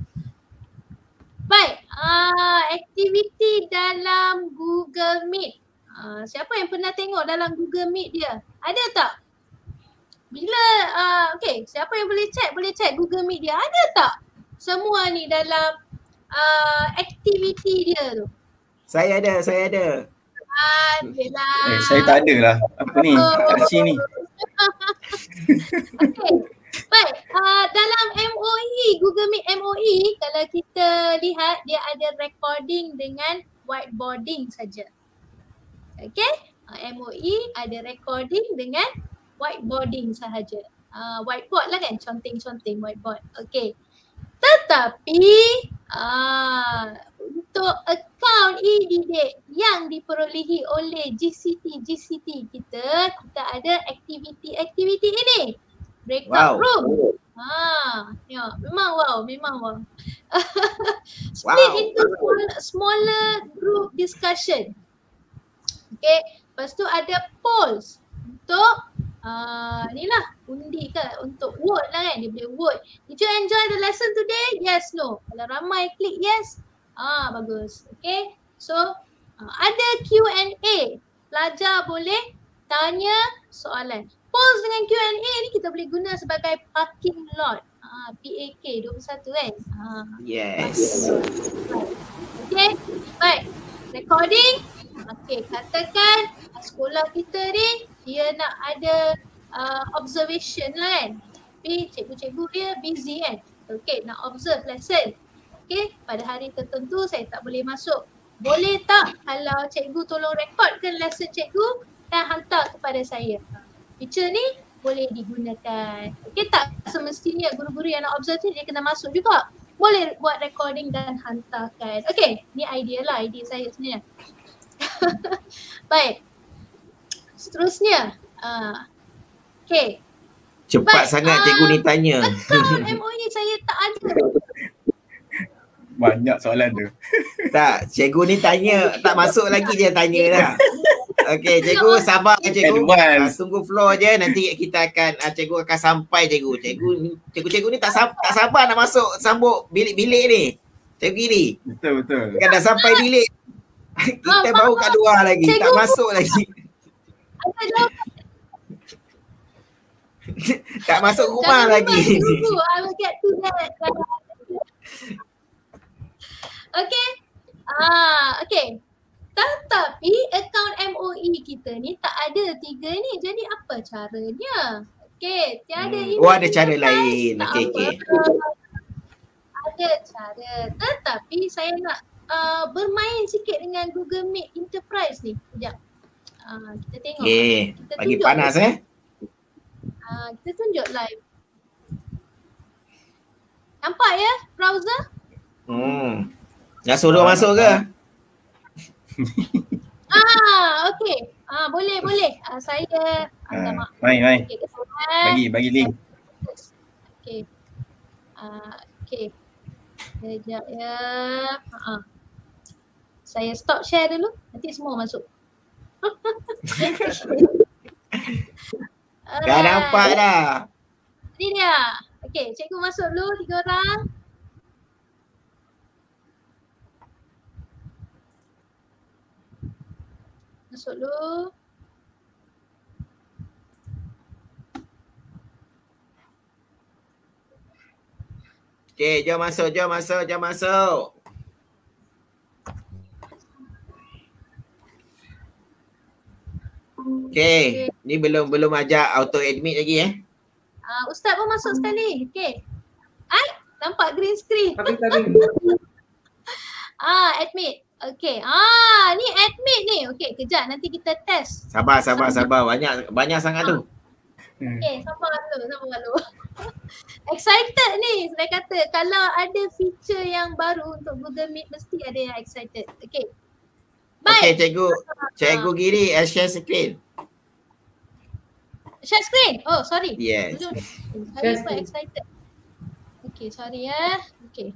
Speaker 2: Baik, aktiviti dalam Google Meet. Siapa yang pernah tengok dalam Google Meet dia? Ada tak? Bila, siapa yang boleh check Google Meet dia? Ada tak semua ni dalam aktiviti dia tu?
Speaker 3: Saya ada.
Speaker 2: Alhamdulillah.
Speaker 4: Saya tak ada lah. Apa ni? Archie ni.
Speaker 2: Okay. Baik, dalam MOE, Google Meet MOE, kalau kita lihat dia ada recording dengan whiteboarding saja. Okay, MOE ada recording dengan whiteboarding sahaja. Whiteboard lah kan, conteng-conteng whiteboard. Okay, tetapi untuk akaun e-didik yang diperolehi oleh GCT kita ada aktiviti-aktiviti ini. Breakout room. Tengok, memang wow. Split into smaller group discussion. Okay, lepas tu ada polls untuk ni lah, undi ke, untuk vote lah kan, dia boleh vote. Did you enjoy the lesson today? Yes, no. Kalau ramai klik yes, bagus. Okay, so ada Q&A. Pelajar boleh tanya soalan. Polls dengan Q&A ni kita boleh guna sebagai parking lot. PAK 21 kan?
Speaker 3: Yes.
Speaker 2: Okay, baik. Recording. Okay, katakan sekolah kita ni dia nak ada observation lah kan. Tapi cikgu-cikgu dia busy kan. Okay, nak observe lesson. Okay, pada hari tertentu saya tak boleh masuk. Boleh tak kalau cikgu tolong rekodkan lesson cikgu dan hantar kepada saya? Feature ni boleh digunakan. Okay, tak semestinya guru-guru yang nak observe ni dia kena masuk juga. Boleh buat recording dan hantarkan. Okay, ni idea lah, idea saya sebenarnya. Baik. Seterusnya. Okay.
Speaker 3: Cepat sangat cikgu ni tanya.
Speaker 2: Akaun MOE saya tak ada.
Speaker 4: Banyak soalan tu.
Speaker 3: Tak, cikgu ni tanya, tak masuk lagi dia tanya dah. Okey, cikgu sabar cikgu. Tunggu floor je, nanti kita akan cikgu akan sampai cikgu. Cikgu ni tak sabar nak masuk sambut bilik-bilik ni. Cikgu ni.
Speaker 4: Betul.
Speaker 3: Kan dah sampai bilik. Kita baru kat luar lagi, cikgu, tak masuk lagi. Tak masuk rumah lagi.
Speaker 2: Cikgu, I will get to that. Okay. Okay. Tetapi akaun MOE kita ni tak ada 3 ni. Jadi apa caranya? Okay, tiada ini.
Speaker 3: Ada cara lain. Okay.
Speaker 2: Ada cara. Tetapi saya nak bermain sikit dengan Google Meet Enterprise ni. Sekejap. Kita tengok.
Speaker 3: Okay, bagi panas
Speaker 2: Kita tunjuk live. Nampak ya browser?
Speaker 3: Nak suruh masuk ke?
Speaker 2: Okey. Boleh. Saya
Speaker 4: main. Bagi link.
Speaker 2: Okey. Okey. Sekejap ya. Saya stop share dulu. Nanti semua masuk.
Speaker 3: Dah nampak dah.
Speaker 2: Ini dia. Okey, cikgu masuk dulu 3 orang. Masuk dulu.
Speaker 3: Okay, jom masuk. Okay, ni belum ajak auto admit lagi
Speaker 2: Ustaz pun masuk sekali. Okay. Nampak green screen. Admit. Okay. Ni admit ni. Okay, kejap nanti kita test.
Speaker 3: Sabar. Banyak sangat tu.
Speaker 2: Okay, sabar dulu. Excited ni. Saya kata kalau ada feature yang baru untuk Google Meet mesti ada yang excited. Okay. Baik.
Speaker 3: Okay, cikgu Giri, share screen.
Speaker 2: Share screen? Oh, sorry.
Speaker 3: Yes.
Speaker 2: Saya pun excited. Okay, sorry ya. Okay.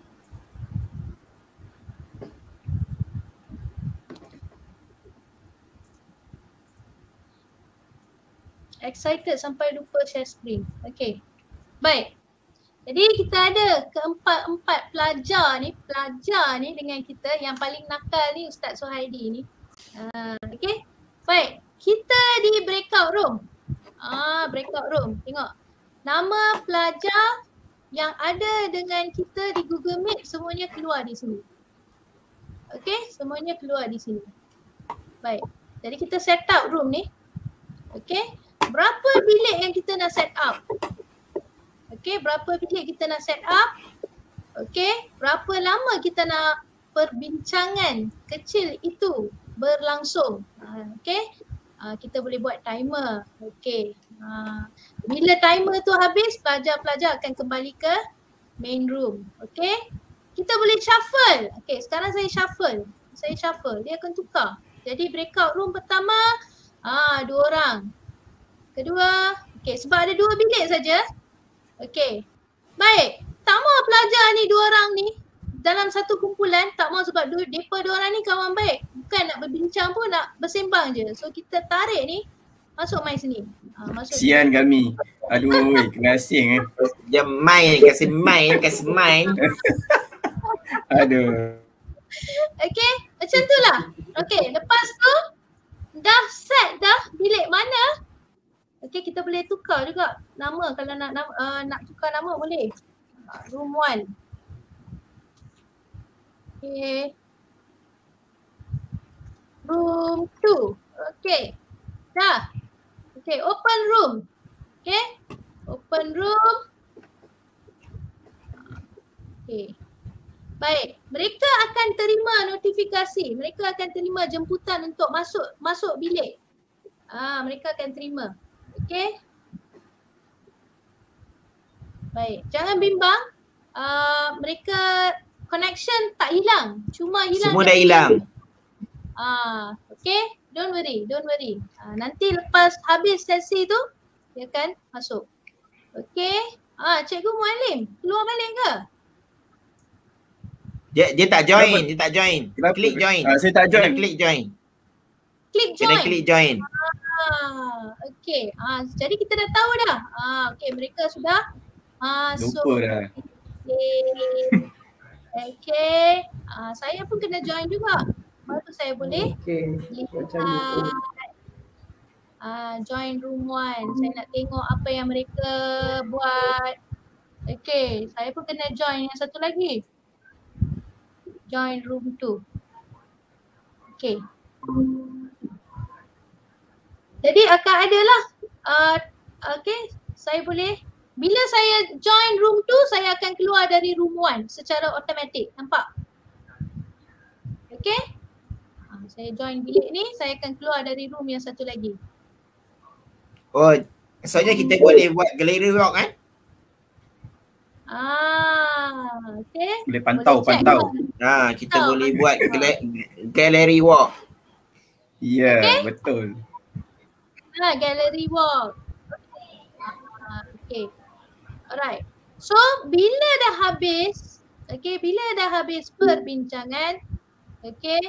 Speaker 2: Excited sampai lupa share screen. Okay. Baik. Jadi kita ada keempat-empat pelajar ni dengan kita. Yang paling nakal ni Ustaz Suhaidi ni. Okay. Baik. Kita di breakout room. Breakout room. Tengok. Nama pelajar yang ada dengan kita di Google Meet semuanya keluar di sini. Okay. Semuanya keluar di sini. Baik. Jadi kita set up room ni. Okay. Berapa bilik yang kita nak set up? Okay, berapa bilik kita nak set up. Okay, berapa lama kita nak perbincangan kecil itu berlangsung. Okay, kita boleh buat timer. Okay, bila timer tu habis, pelajar-pelajar akan kembali ke main room. Okay, kita boleh shuffle. Okay, sekarang saya shuffle. Dia akan tukar. Jadi breakout room pertama, 2 orang. Kedua, okay, sebab ada 2 bilik saja. Okay, baik. Tak mau pelajar ni 2 orang ni dalam satu kumpulan, tak mau sebab mereka 2 orang ni kawan baik. Bukan nak berbincang pun, nak bersembang je. So kita tarik ni, masuk main sini.
Speaker 4: Kesian kami. Aduh, kena asing
Speaker 3: Dia main, kasih main.
Speaker 4: Aduh.
Speaker 2: Okay, macam tu lah. Okay, lepas tu dah set dah bilik mana. Okay, kita boleh tukar juga nama. Kalau nak tukar nama boleh. Room 1. Okay. Room 2. Okay. Dah. Okay, open room. Okay. Open room. Okay. Baik, mereka akan terima notifikasi. Mereka akan terima jemputan untuk masuk bilik. Mereka akan terima. Okey. Baik, jangan bimbang. Mereka connection tak hilang. Cuma hilang.
Speaker 3: Semua dah hilang.
Speaker 2: Okey, don't worry. Nanti lepas habis sesi tu dia akan masuk. Okey. Cikgu Muallim, keluar balik ke?
Speaker 3: Dia tak join,
Speaker 4: Kenapa?
Speaker 3: Klik join.
Speaker 4: Saya tak join.
Speaker 3: Klik join.
Speaker 2: Klik join. Okey. Jadi kita dah tahu dah. Okey, mereka sudah masuk.
Speaker 4: Lupa dah.
Speaker 2: Okey. Saya pun kena join juga. Baru saya boleh
Speaker 5: Macam ni.
Speaker 2: join room 1. Saya nak tengok apa yang mereka buat. Okey, saya pun kena join yang satu lagi. Join room 2. Okey. Jadi akan ada lah. Okey, saya boleh. Bila saya join room 2, saya akan keluar dari room 1 secara automatik. Nampak? Okey. Saya join bilik ni, saya akan keluar dari room yang satu lagi.
Speaker 3: Oh, maksudnya kita boleh buat gallery walk kan?
Speaker 2: Okey.
Speaker 4: Boleh pantau.
Speaker 3: Kita boleh buat gallery walk.
Speaker 4: Ya,
Speaker 2: Okay.
Speaker 4: betul.
Speaker 2: Gallery walk. Okay. Alright. So, bila dah habis, perbincangan, okay.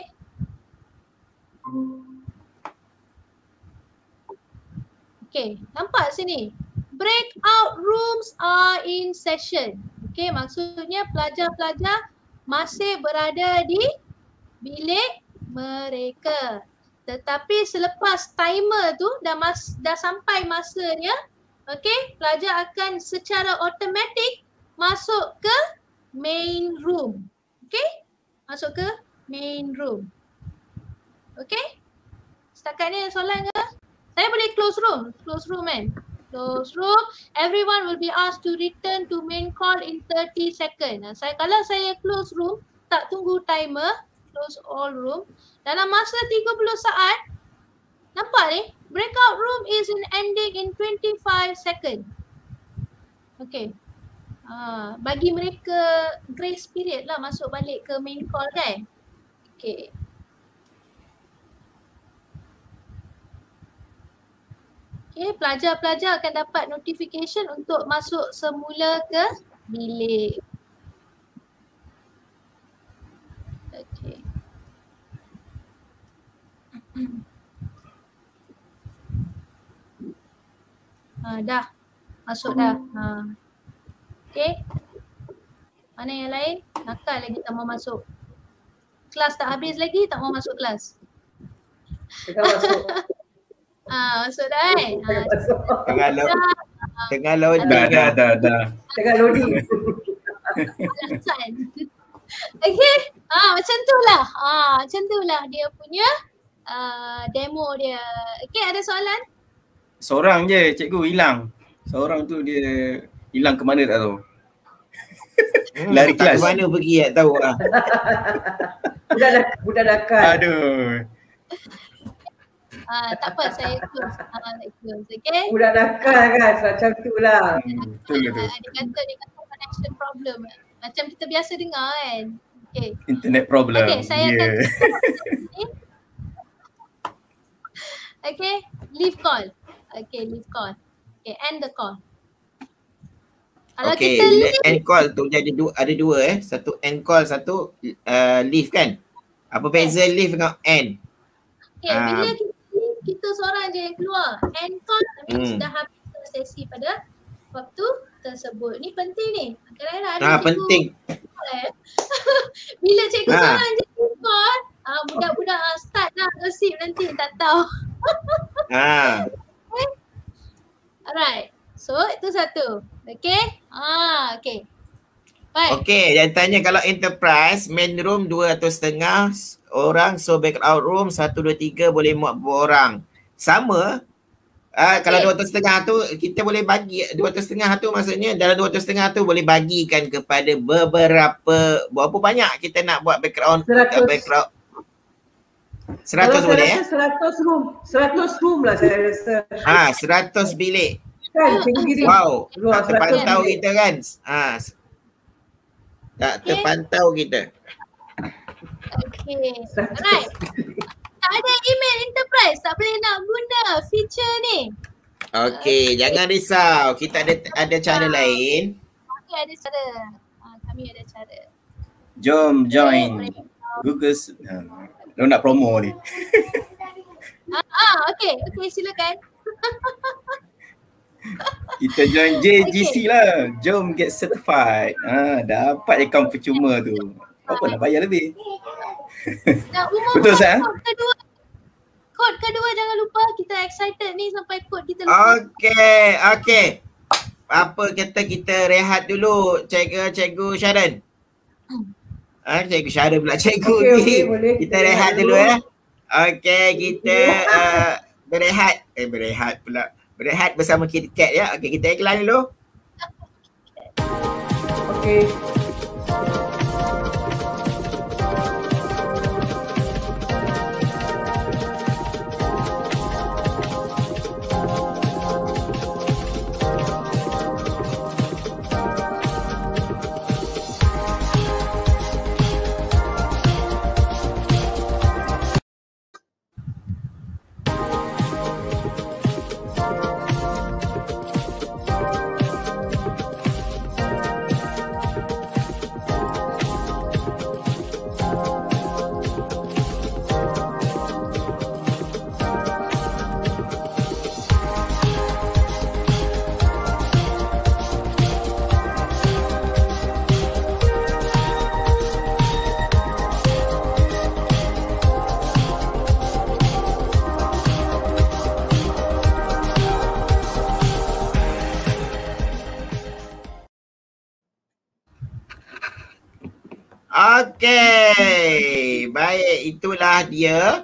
Speaker 2: Okay, nampak sini. Breakout rooms are in session. Okay, maksudnya pelajar-pelajar masih berada di bilik mereka. Tetapi selepas timer tu dah sampai masanya, okay, pelajar akan secara automatik masuk ke main room. Okay, masuk ke main room. Okay, setakat ni ada soalan ke? Saya boleh close room kan? Close room, everyone will be asked to return to main call in 30 seconds. Kalau saya close room, tak tunggu timer, close all room, dalam masa 30 saat, nampak ni, breakout room is ending in 25 seconds. Okay. Bagi mereka grace period lah masuk balik ke main call kan. Okay. Okay, pelajar-pelajar akan dapat notification untuk masuk semula ke bilik. Okay. Dah. Masuk dah. Okay. Mana yang lain? Nakal lagi tak mau masuk. Kelas tak habis lagi, tak mau masuk kelas.
Speaker 5: Kita masuk.
Speaker 2: Masuk dah kan?
Speaker 3: Tengah loading.
Speaker 4: Dah.
Speaker 5: Tengah loading.
Speaker 2: Alasan. Okay. Macam tu lah. Macam tu lah dia punya demo dia. Okay, ada soalan?
Speaker 4: Seorang je cikgu hilang. Seorang tu dia Hilang ke mana tak tahu. Lari
Speaker 3: tak
Speaker 4: kelas.
Speaker 3: ke mana pergi tak tahu lah.
Speaker 5: Budak nakal.
Speaker 4: Aduh.
Speaker 2: Tak apa, saya close. Okay.
Speaker 5: Budak nakal kan, macam tu lah.
Speaker 4: Betul lah tu.
Speaker 2: Dia kata connection problem. Macam kita biasa dengar kan. Okay.
Speaker 4: Internet problem.
Speaker 2: Okay, saya akan Okay, leave call. Okay, leave call. Okay, end the call. Kalau
Speaker 3: Okay,
Speaker 2: kita leave,
Speaker 3: end call tu jadi ada dua Satu end call, satu leave kan. Apa beza leave dengan end?
Speaker 2: okay, bila kita seorang je yang keluar. End call means dah habis sesi pada waktu tersebut. Ni penting ni. Kadang-kadang ada cikgu
Speaker 3: Penting.
Speaker 2: bila cikgu seorang je call, budak-budak start lah gosip nanti tak tahu. Alright. So itu satu. Okay. Okay. Baik.
Speaker 3: Okay, yang tanya kalau enterprise, main room 250 orang, so background room 1, 2, 3 boleh muat berapa orang. Sama. Kalau 250 tu kita boleh bagi 250 tu maksudnya dalam 250 tu boleh bagikan kepada berapa banyak kita nak buat background
Speaker 5: 100.
Speaker 3: background 100
Speaker 5: Kalau
Speaker 3: boleh
Speaker 5: saya rasa 100 room lah saya rasa.
Speaker 3: 100 bilik.
Speaker 5: Kan, cikgu Giri.
Speaker 3: Wow,
Speaker 5: Luar
Speaker 3: tak terpantau
Speaker 5: 100
Speaker 3: kita kan. Tak terpantau kita.
Speaker 2: Okay. Alright. Tak ada email enterprise, tak boleh nak guna feature ni.
Speaker 3: Okay, jangan risau. Kita ada cara lain.
Speaker 2: Kami ada cara. Kami ada cara.
Speaker 4: Jom join Google. Lo nak promo ni.
Speaker 2: Okay, silakan.
Speaker 4: Kita join JGC lah. Jom get certified. Dapat account percuma tu. Apa nak bayar lebih?
Speaker 2: Nak umumkan
Speaker 4: Betul Sat?
Speaker 2: Kod kedua jangan lupa, kita excited ni sampai kod kita lupa.
Speaker 3: Okay. Apa kata kita rehat dulu Cikgu Sharon? Cikgu Sharon pula cikgu ni.
Speaker 5: Boleh.
Speaker 3: Kita rehat dulu Okay, kita berehat. Berehat pula. Berehat bersama KitKat ya. Okay, kita iklan dulu.
Speaker 5: Okay.
Speaker 3: Okay, baik, itulah dia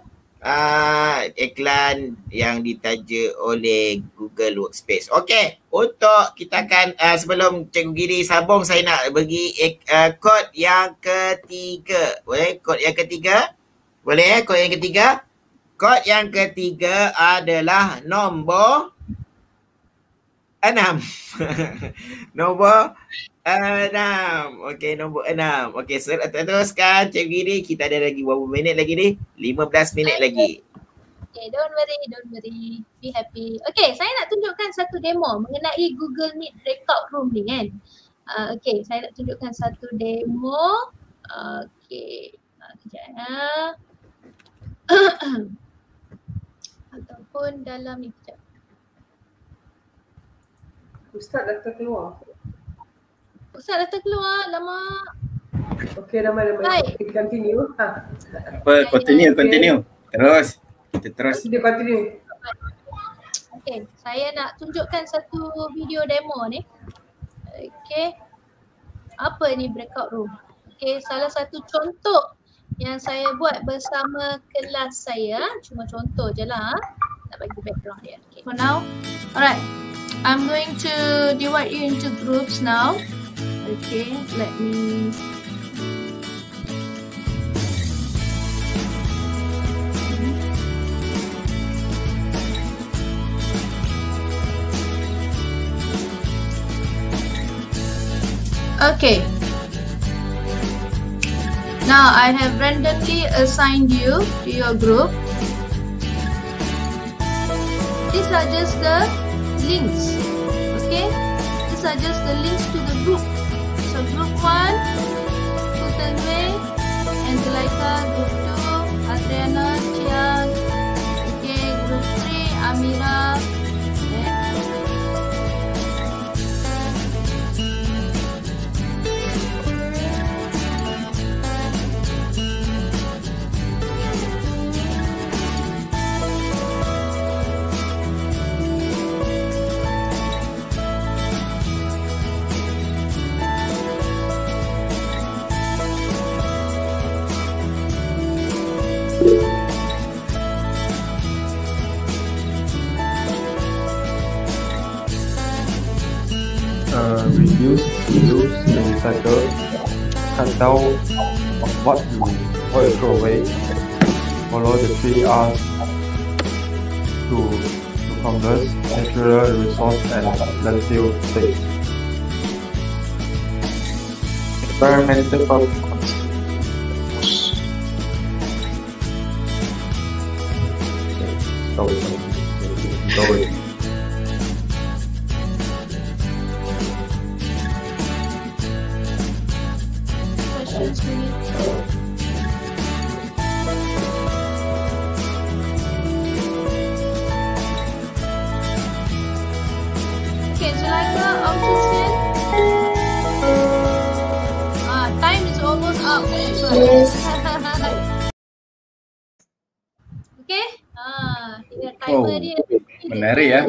Speaker 3: iklan yang ditaja oleh Google Workspace. Okay, untuk kita akan sebelum Cikgu Giri sambung, saya nak bagi kod yang ketiga. Boleh kod yang ketiga? Boleh kod yang ketiga? Kod yang ketiga adalah nombor 6. Nombor 6. Okey, nombor 6. Okey, teruskan Cikgu Giri. Kita ada lagi berapa minit lagi ni? 15 minit lagi.
Speaker 2: Okay, don't worry. Be happy. Okay, saya nak tunjukkan satu demo mengenai Google Meet breakout room ni kan. Okay, saya nak tunjukkan satu demo. Okay, kejap ya. Ataupun dalam ni kejap.
Speaker 5: Ustaz dah terkeluar.
Speaker 2: Ustaz dah terkeluar, lama.
Speaker 5: Okey, ramai-ramai.
Speaker 2: Baik.
Speaker 5: Kita continue.
Speaker 4: Apa, continue. Terus. Kita terus.
Speaker 5: Dia continue.
Speaker 2: Okay, saya nak tunjukkan satu video demo ni. Okay. Apa ni breakout room? Okay, salah satu contoh yang saya buat bersama kelas saya. Cuma contoh je lah. tak bagi background dia. Okay, for now. Alright. I'm going to divide you into groups now. Okay, let me okay. Now I have randomly assigned you to your group. These are just the links. Okay, these are just the links to the group. So group 1, Kutelwe, Angelica, group 2, Adriana, Chiang. Okay, group 3, Amira. Okay.
Speaker 6: Reduce, use, recycle, cut down on what you throw away, follow the 3 R's to conserve natural resource and landfill waste. Environmental purpose. Go it.
Speaker 2: Questions we need. Okay, Zuleika, objection. Time is almost up.
Speaker 7: Yes.
Speaker 2: Okay. Timer dia.
Speaker 4: Menarik ya.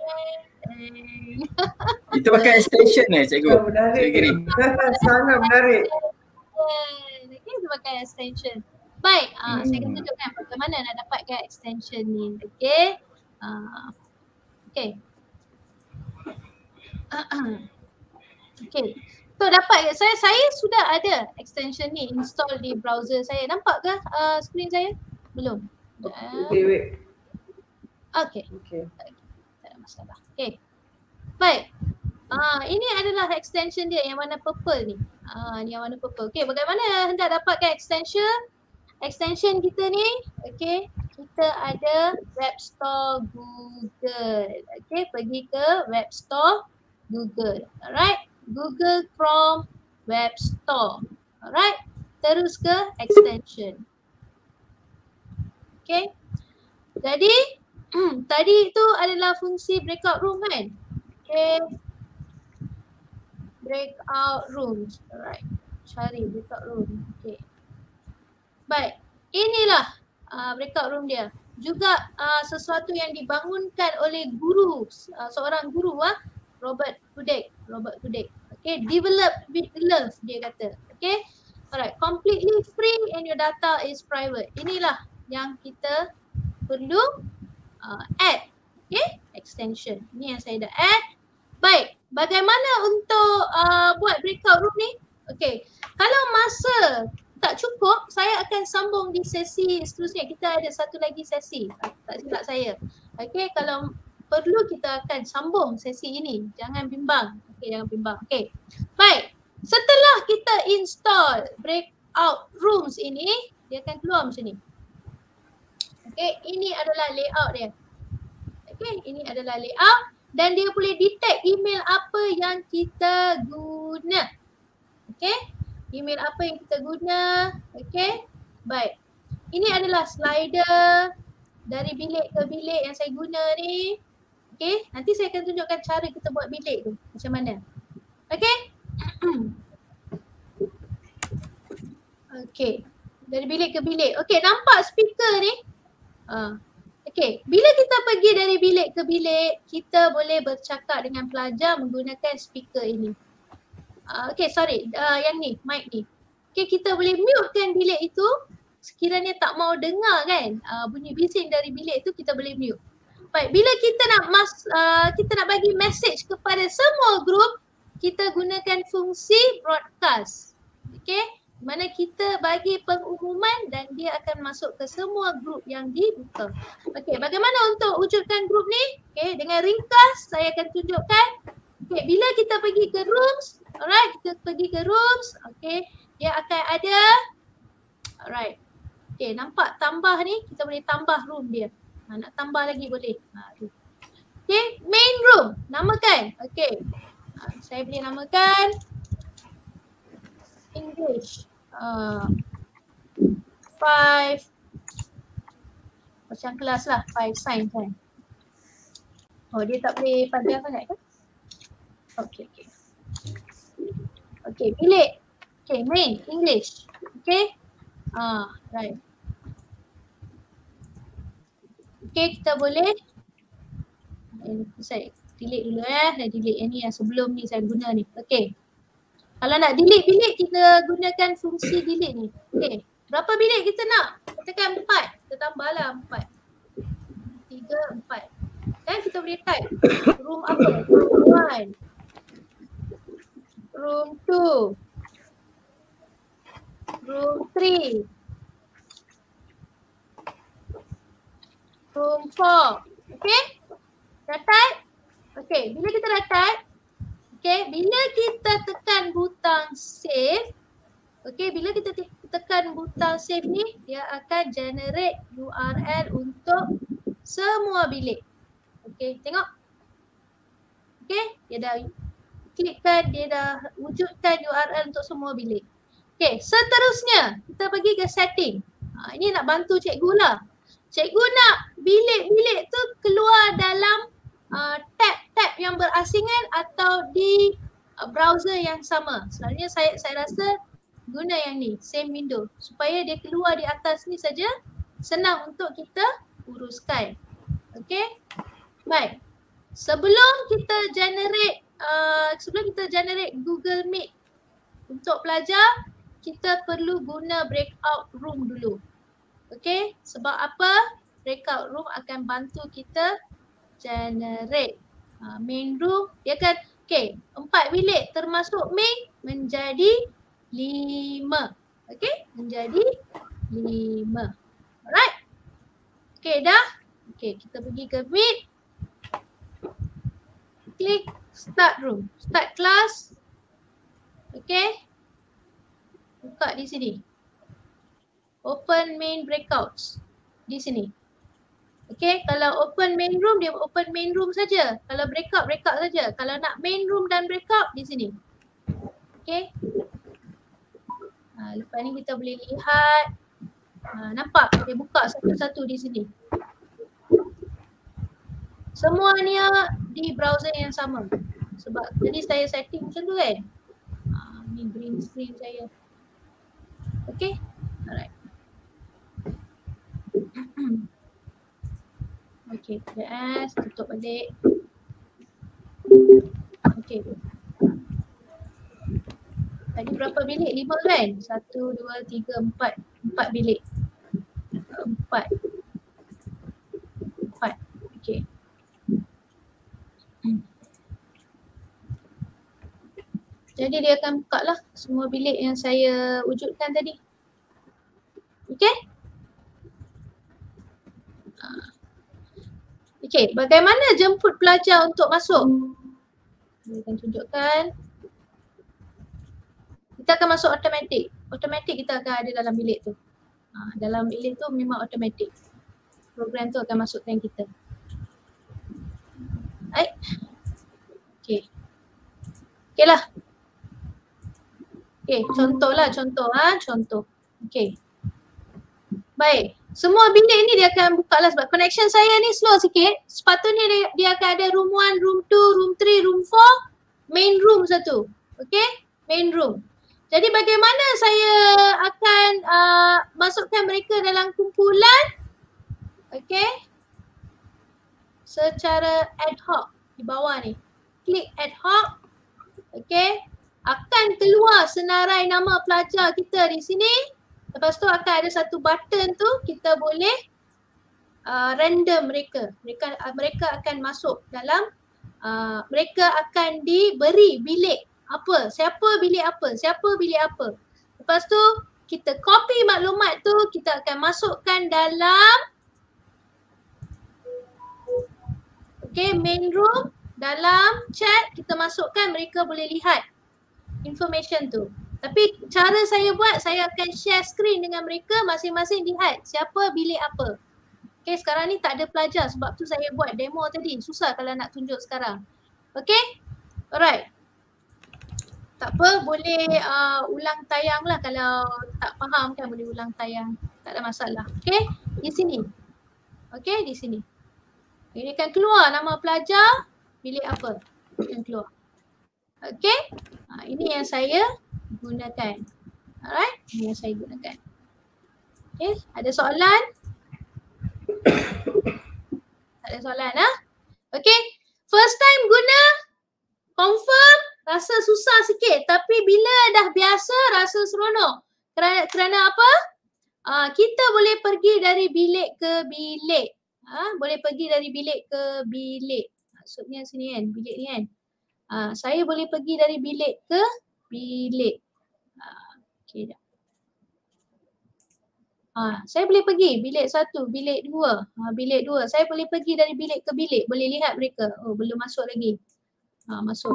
Speaker 4: Itu pakai extension cikgu.
Speaker 5: Menarik.
Speaker 4: Cikgu Giri.
Speaker 5: Sangat menarik.
Speaker 2: Okay, kita pakai extension. Baik, saya akan tunjukkan bagaimana nak dapatkan extension ni. Okay. Okay. Okay. So dapat saya sudah ada extension ni install di browser saya. Nampak ke skrin saya? Belum.
Speaker 5: Okay, wait.
Speaker 2: Okay.
Speaker 5: Okay.
Speaker 2: Tak ada masalah. Okay. Baik. Ini adalah extension dia yang warna purple ni. Ni yang warna purple. Okay, bagaimana hendak dapatkan extension? Extension kita ni, okay, kita ada Web Store Google. Okay, pergi ke Web Store Google. Alright, Google Chrome Web Store. Alright, terus ke extension. Okay, jadi tadi itu adalah fungsi breakout room kan? Okay, breakout rooms. Alright, cari breakout room. Okay. Baik, inilah breakout room dia. Juga sesuatu yang dibangunkan oleh guru, seorang guru Robert Hudek. Okay, develop with love dia kata. Okay, alright, completely free and your data is private. Inilah yang kita perlu add. Okay, extension. Ini yang saya dah add. Baik, bagaimana untuk buat breakout room ni? Okay, kalau masa tak cukup, saya akan sambung di sesi seterusnya. Kita ada satu lagi sesi, tak silap saya. Okay, kalau perlu kita akan sambung sesi ini. Jangan bimbang. Okay, jangan bimbang. Okay, baik. Setelah kita install breakout rooms ini, dia akan keluar macam ni. Okay, ini adalah layout dia. Okay, ini adalah layout dan dia boleh detect email apa yang kita guna. Okay. Email apa yang kita guna. Okay. Baik. Ini adalah slider dari bilik ke bilik yang saya guna ni. Okay. Nanti saya akan tunjukkan cara kita buat bilik tu. Macam mana. Okay. Okay. Dari bilik ke bilik. Okay. Nampak speaker ni? Okay. Bila kita pergi dari bilik ke bilik, kita boleh bercakap dengan pelajar menggunakan speaker ini. Okay, sorry, yang ni, mic ni. Okay, kita boleh mute kan bilik itu. Sekiranya tak mau dengar kan bunyi bising dari bilik itu, kita boleh mute. Baik, bila kita nak bagi message kepada semua group, kita gunakan fungsi broadcast. Okey, mana kita bagi pengumuman dan dia akan masuk ke semua group yang dibuka. Okey, bagaimana untuk wujudkan group ni? Okey, dengan ringkas saya akan tunjukkan. Okey, bila kita pergi ke rooms, alright, kita pergi ke rooms, okey, dia akan ada, alright. Okey, nampak tambah ni, kita boleh tambah room dia. Nak tambah lagi boleh. Okey, main room. Namakan. Okey. Saya boleh namakan English. 5 macam kelas lah, 5 science kan. Oh, dia tak boleh panjang sangat kan? Okey, okey. Okey, bilik. Okey, main English. Okey. Right. Okay, kita boleh saya delete dulu Saya delete yang ni yang sebelum ni saya guna ni. Okay. Kalau nak delete bilik, kita gunakan fungsi delete ni. Okay. Berapa bilik kita nak? Katakan 4. Kita tambahlah 4. 3, 4. Kan kita boleh type room apa? Room 1. Room 2. Room 3. Room 4. Okay? Dah type? Okay, bila kita dah type, okay, bila kita tekan butang save, okay, bila kita tekan butang save ni, dia akan generate URL untuk semua bilik. Okay, tengok. Okay, dia dah klikkan, dia dah wujudkan URL untuk semua bilik. Okay, seterusnya kita pergi ke setting. Ini nak bantu cikgu lah. Cikgu nak bilik-bilik tu keluar dalam tab-tab yang berasingan atau di browser yang sama. Selalunya saya rasa guna yang ni, same window, supaya dia keluar di atas ni saja, senang untuk kita uruskan. Okay, baik. Sebelum kita generate Google Meet untuk pelajar, kita perlu guna breakout room dulu. Okay, sebab apa? Breakout room akan bantu kita generate main room. Dia akan, okay, 4 bilik termasuk main menjadi 5. Okay, menjadi 5. Alright. Okay, dah. Okay, kita pergi ke Meet. Klik start room, start class. Okay, buka di sini. Open main breakouts di sini. Okay, kalau open main room, dia open main room saja. Kalau breakout saja. Kalau nak main room dan breakout, di sini. Okay. Lepas ni kita boleh lihat. Nampak? Dia buka satu-satu di sini. Semuanya di browser yang sama. Sebab tadi saya setting macam tu kan. Ni green screen saya. Okay. Alright. Okay, PS, tutup balik. Okay. Tadi berapa bilik? 5 kan? 1, 2, 3, 4. 4 bilik. 4. Okay. Jadi dia akan buka lah semua bilik yang saya wujudkan tadi. Okay? Okay, bagaimana jemput pelajar untuk masuk? Saya akan tunjukkan. Kita akan masuk automatik. Automatik kita akan ada dalam bilik tu. Dalam bilik tu memang automatik. Program tu akan masukkan kita. Baik. Okay. Okay lah. Okay, contoh. Okay. Baik. Semua bilik ni dia akan buka lah sebab connection saya ni slow sikit. Sepatutnya dia akan ada room 1, room 2, room 3, room 4, main room satu. Okay, main room. Jadi bagaimana saya akan masukkan mereka dalam kumpulan? Okay. Secara ad hoc di bawah ni. Klik ad hoc. Okay. Akan keluar senarai nama pelajar kita di sini. Lepas tu akan ada satu button tu, kita boleh random mereka. Mereka akan masuk dalam mereka akan diberi bilik apa, siapa bilik apa, siapa bilik apa. Lepas tu kita copy maklumat tu, kita akan masukkan dalam main room, dalam chat kita masukkan, mereka boleh lihat information tu. Tapi cara saya buat, saya akan share screen dengan mereka, masing-masing lihat siapa bilik apa. Okay, sekarang ni tak ada pelajar sebab tu saya buat demo tadi. Susah kalau nak tunjuk sekarang. Okay? Alright. Tak apa, boleh ulang tayang lah kalau tak faham kan, boleh ulang tayang. Tak ada masalah. Okay? Di sini. Okay, di sini. Ini akan keluar nama pelajar, bilik apa. Akan keluar. Okay? Ini yang saya gunakan. Alright? Ini yang saya gunakan. Okay? Ada soalan? Tak ada soalan Okay, first time guna confirm rasa susah sikit, tapi bila dah biasa rasa seronok. Kerana apa? Kita boleh pergi dari bilik ke bilik. Boleh pergi dari bilik ke bilik. Maksudnya sini kan, bilik ni kan. Saya boleh pergi dari bilik ke bilik. Okay, dah. Saya boleh pergi bilik 1, bilik 2, bilik 2. Saya boleh pergi dari bilik ke bilik, boleh lihat mereka. Oh, belum masuk lagi. Masuk.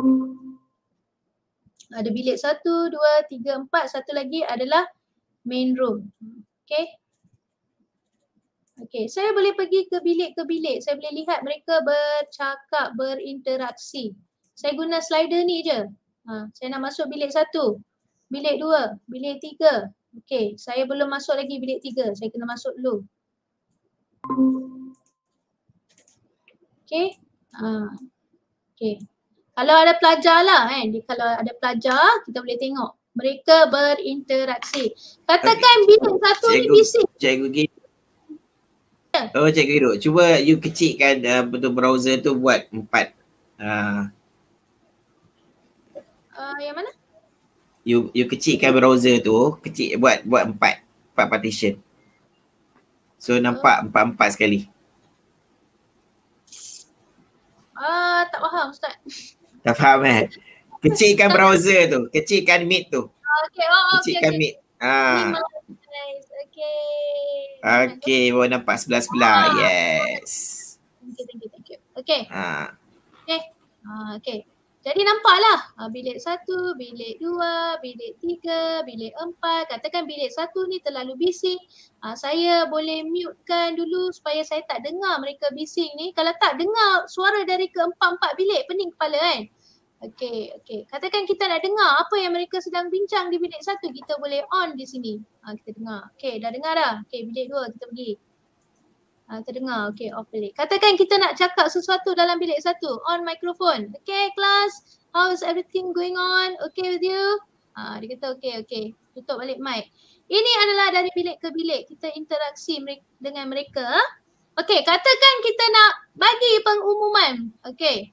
Speaker 2: Ada bilik 1, 2, 3, 4. Satu lagi adalah main room. Okay. Okay, saya boleh pergi ke bilik. Saya boleh lihat mereka bercakap, berinteraksi. Saya guna slider ni je. Saya nak masuk bilik 1, bilik 2, bilik 3. Okay, saya belum masuk lagi bilik 3. Saya kena masuk dulu. Okay. Okay. Kalau ada pelajar lah kan. Kalau ada pelajar, kita boleh tengok. Mereka berinteraksi. Katakan bilik 1 ni bising.
Speaker 3: Cikgu Gido. Oh, Cikgu Gido. Cuba you kecilkan betul browser tu buat 4.
Speaker 2: Yang mana?
Speaker 3: You kecilkan browser tu, buat 4 partition. So nampak 4 sekali.
Speaker 2: Tak faham Ustaz.
Speaker 3: Tak faham Kecilkan browser tu, kecilkan Meet tu. Kecilkan Meet. Okay, baru nampak sebelah-sebelah. Yes.
Speaker 2: Thank you. Okay. Okay. Jadi nampaklah bilik 1, bilik 2, bilik 3, bilik 4. Katakan bilik 1 ni terlalu bising. Saya boleh mutekan dulu supaya saya tak dengar mereka bising ni. Kalau tak dengar suara dari ke-4 bilik, pening kepala kan. Okay. Katakan kita nak dengar apa yang mereka sedang bincang di bilik 1. Kita boleh on di sini. Kita dengar. Okay, dah dengar dah. Okay, bilik 2 kita pergi. Terdengar. Okay, off balik. Katakan kita nak cakap sesuatu dalam bilik 1. On microphone. Okay, class. How is everything going on? Okay with you? Dia kata okay. Tutup balik mic. Ini adalah dari bilik ke bilik. Kita interaksi dengan mereka. Okay, katakan kita nak bagi pengumuman. Okay.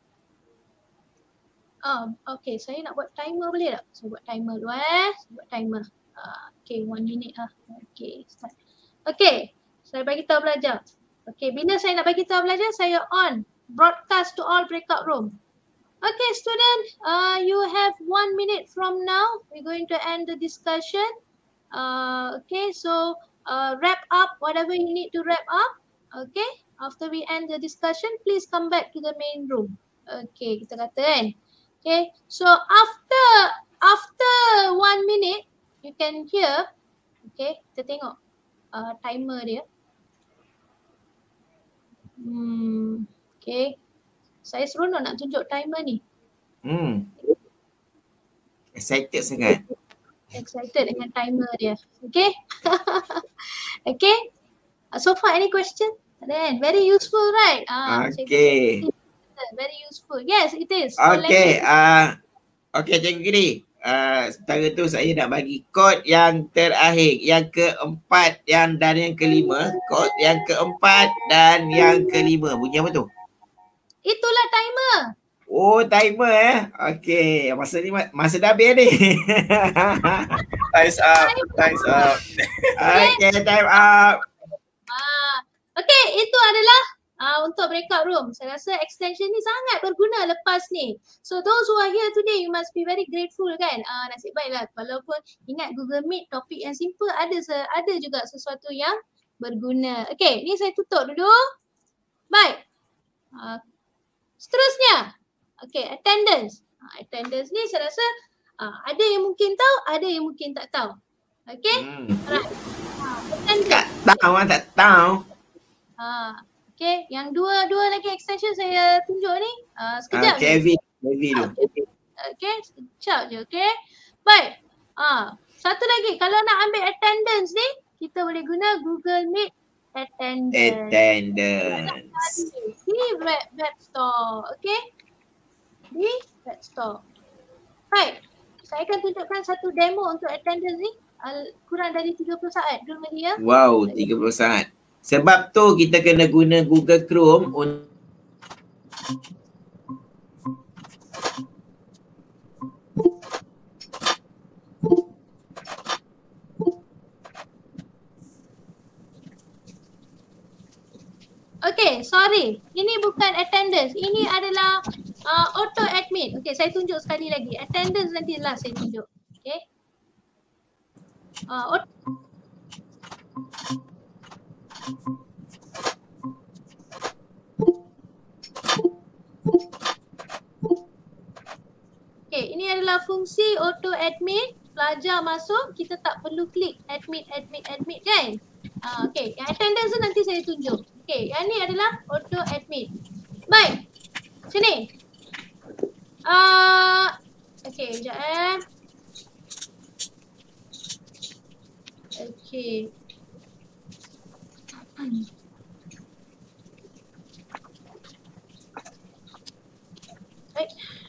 Speaker 2: Okay, saya nak buat timer boleh tak? Saya buat timer dulu Saya buat timer. Okay, 1 minute lah. Okay, start. Okay, saya bagi tahu pelajar. Okay, bila saya nak bagi tahu pelajar, saya on broadcast to all breakout room. Okay, student, you have 1 minute from now. We're going to end the discussion. Okay, so wrap up whatever you need to wrap up. Okay, after we end the discussion, please come back to the main room. Okay, kita kata kan. Okay, so after 1 minute, you can hear. Okay, kita tengok timer dia. Okay. Saya seronok nak tunjuk timer ni.
Speaker 3: Excited sangat.
Speaker 2: Excited dengan timer dia. Okay. Okay. So far any question? Then very useful, right?
Speaker 3: Okay.
Speaker 2: Very useful. Yes, it is.
Speaker 3: Okay. Okay, Cikgu Giri. Sementara tu saya nak bagi kod yang terakhir, yang keempat dan yang kelima. Kod yang keempat dan yang kelima. Bunyi apa tu?
Speaker 2: Itulah timer.
Speaker 3: Oh, timer Okay, masa dah habis ni.
Speaker 4: Time's up.
Speaker 3: Okay, time up.
Speaker 2: Okay, itu adalah untuk breakout room. Saya rasa extension ni sangat berguna lepas ni. So those who are here today, you must be very grateful kan. Nasib baiklah walaupun ingat Google Meet topik yang simple, ada juga sesuatu yang berguna. Okay, ni saya tutup dulu. Baik. Seterusnya. Okay, attendance. Attendance ni saya rasa ada yang mungkin tahu, ada yang mungkin tak tahu. Okay? Alright. Attendance.
Speaker 3: Tak tahu, tak tahu.
Speaker 2: Okay, yang dua lagi extension saya tunjuk ni. Sekejap je.
Speaker 3: Kevin dulu.
Speaker 2: Okay, sekejap je. Okay. Baik. Satu lagi, kalau nak ambil attendance ni, kita boleh guna Google Meet Attendance. Di web store. Okay. Di web store. Baik. Saya akan tunjukkan satu demo untuk attendance ni. Kurang dari 30 saat. Dulu ya.
Speaker 3: Wow, 30 saat. Sebab tu kita kena guna Google Chrome untuk
Speaker 2: okay, sorry. Ini bukan attendance. Ini adalah auto admit. Okay, saya tunjuk sekali lagi. Attendance nanti lah saya tunjuk. Okay. Okay, ini adalah fungsi auto admit. Pelajar masuk, kita tak perlu klik admit kan? Okay, yang attendance tu nanti saya tunjuk. Okay, yang ni adalah auto admit. Baik, sini. Okay, sekejap Okay. Baik.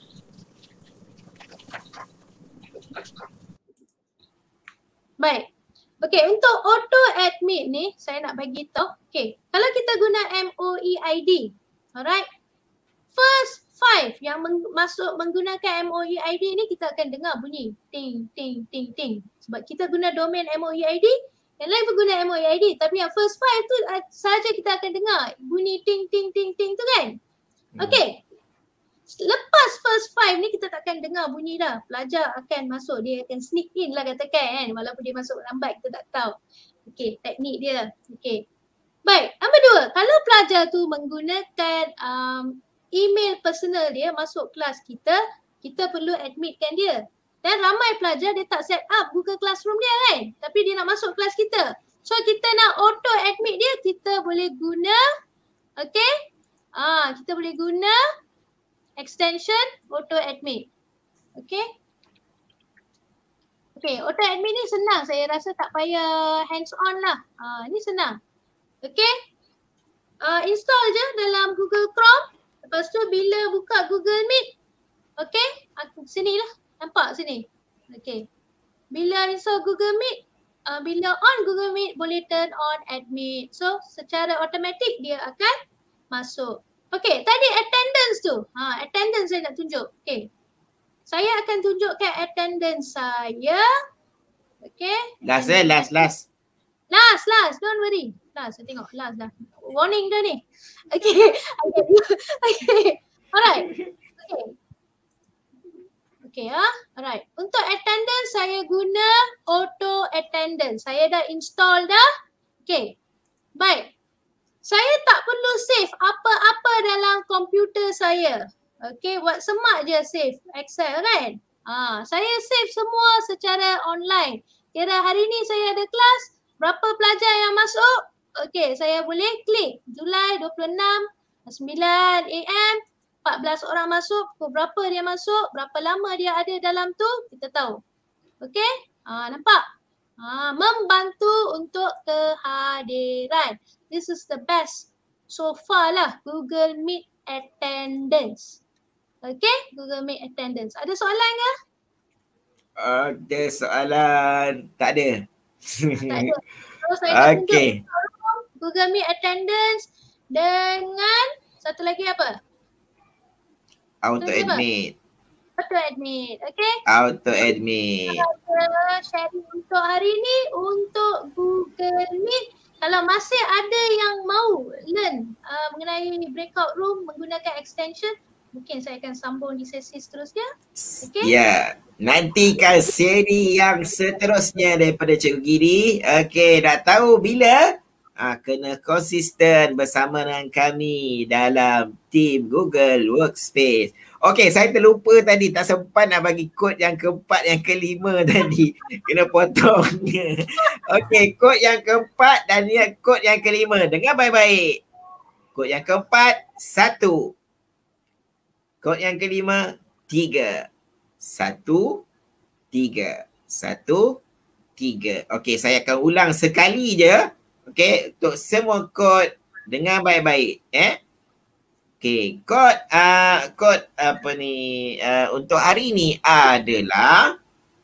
Speaker 2: Baik. Okay, untuk auto admit ni saya nak bagi tahu. Okay, kalau kita guna MOEID, alright. First 5 yang masuk menggunakan MOEID ni kita akan dengar bunyi ting ting ting ting. Sebab kita guna domain MOEID, yang lain pun guna MOEID, tapi yang first 5 tu saja kita akan dengar bunyi ting ting ting ting tu kan. Okay. Lepas first 5 ni kita takkan dengar bunyi dah. Pelajar akan masuk, dia akan sneak in lah katakan kan. Walaupun dia masuk lambat kita tak tahu. Okay, teknik dia. Okay. Baik, nombor 2. Kalau pelajar tu menggunakan email personal dia masuk kelas kita, kita perlu admitkan dia. Dan ramai pelajar dia tak set up Google Classroom dia kan. Tapi dia nak masuk kelas kita. So kita nak auto admit dia, kita boleh guna, okay. Kita boleh guna extension auto admit. Okay. Okay, auto admit ni senang. Saya rasa tak payah hands on lah. Ni senang. Okay. Install je dalam Google Chrome. Lepas tu bila buka Google Meet. Okay. Sini lah. Nampak sini. Okay. Bila install Google Meet. Bila on Google Meet boleh turn on admit. So secara automatik dia akan masuk. Okay, tadi attendance tu. Attendance saya nak tunjuk. Okay. Saya akan tunjukkan attendance saya. Okay.
Speaker 3: Last.
Speaker 2: Last. Don't worry. Last, saya tengok. Last dah. Warning dah ni. Okay. Okay. Alright. Okay. Okay, alright. Untuk attendance saya guna auto attendance. Saya dah install dah. Okay. Baik. Saya tak perlu save apa-apa dalam komputer saya. Okay, buat semak je save Excel kan. Saya save semua secara online. Kira hari ni saya ada kelas, berapa pelajar yang masuk. Okay, saya boleh klik Julai 26, 9 AM, 14 orang masuk, pukul berapa dia masuk, berapa lama dia ada dalam tu, kita tahu. Okay, nampak? Membantu untuk kehadiran. This is the best so far lah, Google Meet Attendance. Okay, Google Meet Attendance. Ada soalan ke?
Speaker 3: Ada soalan. Tak ada.
Speaker 2: Tak ada. So saya tunjuk Google Meet Attendance dengan satu lagi apa?
Speaker 3: Auto admit.
Speaker 2: Auto admit, okay?
Speaker 3: Auto admit.
Speaker 2: Sharing untuk hari ni untuk Google Meet Kalau masih ada yang mau learn mengenai breakout room menggunakan extension, mungkin saya akan sambung di sesi seterusnya. Okay?
Speaker 3: Ya, nantikan seri yang seterusnya daripada Cikgu Giri. Okey, nak tahu bila? Kena konsisten bersama dengan kami dalam tim Google Workspace. Okey, saya terlupa tadi, tak sempat nak bagi kod yang keempat, yang kelima tadi. Kena potong. Okey, kod yang keempat dan kod yang kelima. Dengar baik-baik. Kod yang keempat, 1. Kod yang kelima, 3. 1, 3. 1, 3. Okey, saya akan ulang sekali je. Okey, untuk semua kod, dengar baik-baik. Okey, kod apa ni untuk hari ni adalah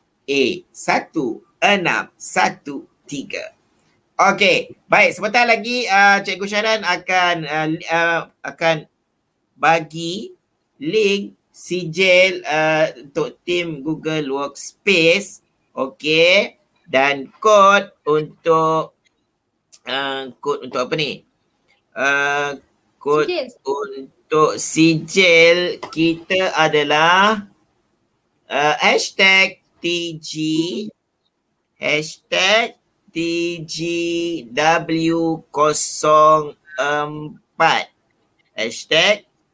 Speaker 3: A1613. Okey, baik, sebentar lagi Cikgu Syaran akan bagi link sijil untuk tim Google Workspace. Okey, dan kod untuk apa ni? Kod untuk sijil kita adalah hashtag TGW04. Hashtag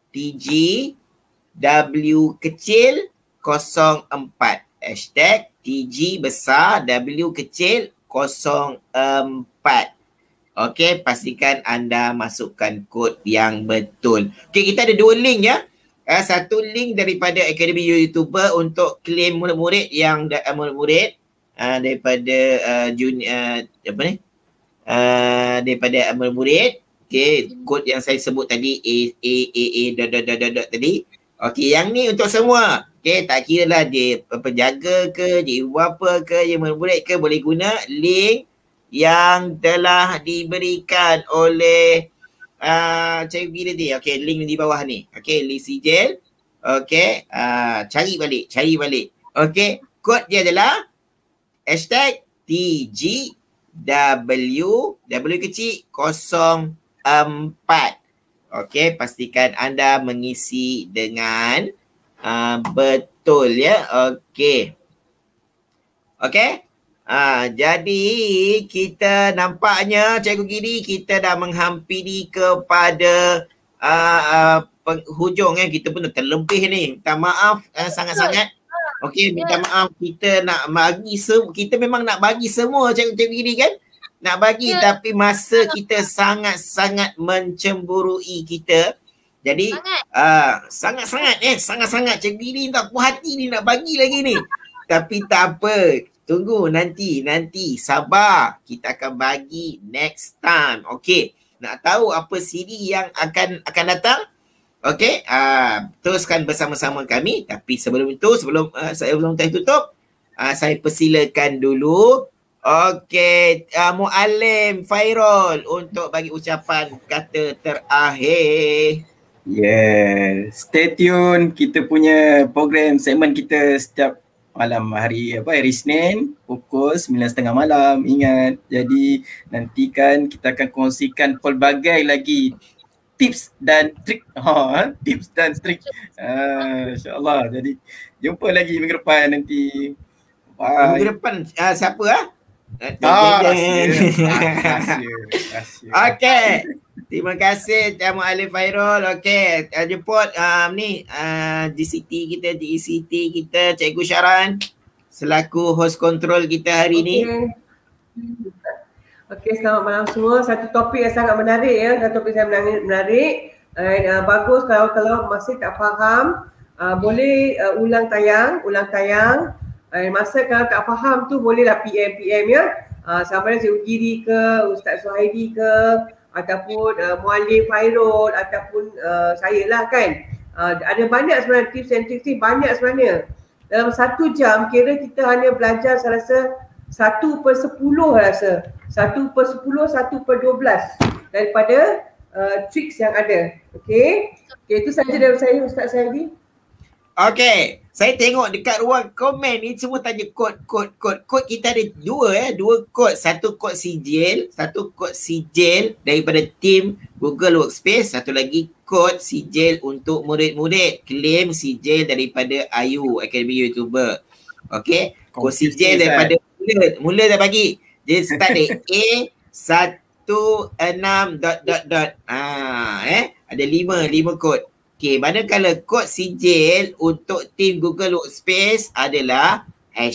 Speaker 3: TGW kecil 04. Hashtag TG besar W kecil 04. Okey, pastikan anda masukkan kod yang betul. Okey, kita ada 2 link ya. Satu link daripada Akademi YouTuber untuk claim murid-murid yang murid-murid daripada daripada murid-murid. Okey, kod yang saya sebut tadi tadi. Okey, yang ni untuk semua. Okey, tak kira lah dia penjaga ke, dia ibu bapa ke, dia murid-murid ke, boleh guna link yang telah diberikan oleh Cikgu Giri tadi. Okey, link di bawah ni. Okey, link sijil. Okey, cari balik. Okey, kod dia adalah hashtag TGW kecil 04. Okey, pastikan anda mengisi dengan betul ya. Okey. Okey. Jadi kita nampaknya Cikgu Giri kita dah menghampiri kepada penghujung ya. Kita pun terlebih ni. Minta maaf sangat-sangat. Okey, minta maaf, kita nak bagi kita memang nak bagi semua Cikgu Giri kan. Nak bagi tapi masa kita sangat-sangat mencemburui kita. Jadi sangat-sangat Cikgu Giri tak puas hati ni nak bagi lagi ni. Tapi tak apa. Tunggu nanti sabar, kita akan bagi next time. Okey, nak tahu apa siri yang akan datang? Okey, teruskan bersama-sama kami. Tapi sebelum saya tutup, saya persilakan dulu. Okey, Muallim Fairul untuk bagi ucapan kata terakhir.
Speaker 4: Yes, stay tune, kita punya program segmen kita setiap malam hari Isnin pukul 9.30 malam. Ingat, jadi nantikan kita akan kongsikan pelbagai lagi tips dan trik. Tips dan trik. InsyaAllah. Jadi jumpa lagi minggu depan nanti. Bye. Minggu depan
Speaker 3: siapa
Speaker 4: rahsia.
Speaker 3: Okey. Terima kasih Muallim Fairul. Okey, jemput GCT kita Cikgu Syaran selaku host control kita hari ni.
Speaker 5: Okey, selamat malam semua. Satu topik yang sangat menarik ya. Satu topik yang menarik. Bagus kalau masih tak faham, boleh ulang tayang. Masa kalau tak faham tu bolehlah PM ya. Sama ada Cikgu Giri ke, Ustaz Suhaidi ke, ataupun Muallim Fairul ataupun saya lah kan. Ada banyak sebenarnya tips and tricks ni, banyak sebenarnya. Dalam 1 jam kira kita hanya belajar saya rasa 1/10 rasa. 1/10, 1/12 daripada tricks yang ada. Okey, itu saja dari saya Ustaz Saidi.
Speaker 3: Okey, saya tengok dekat ruang komen ni semua tanya kod. Kod kita ada dua kod. Satu kod sijil daripada tim Google Workspace. Satu lagi kod sijil untuk murid-murid. Klaim sijil daripada Ayu, Akademi YouTuber. Okey, kod sijil daripada mula dah bagi. Jadi start dari A16 ... Ada 5 kod. Okey, manakala kod sijil untuk tim Google Workspace adalah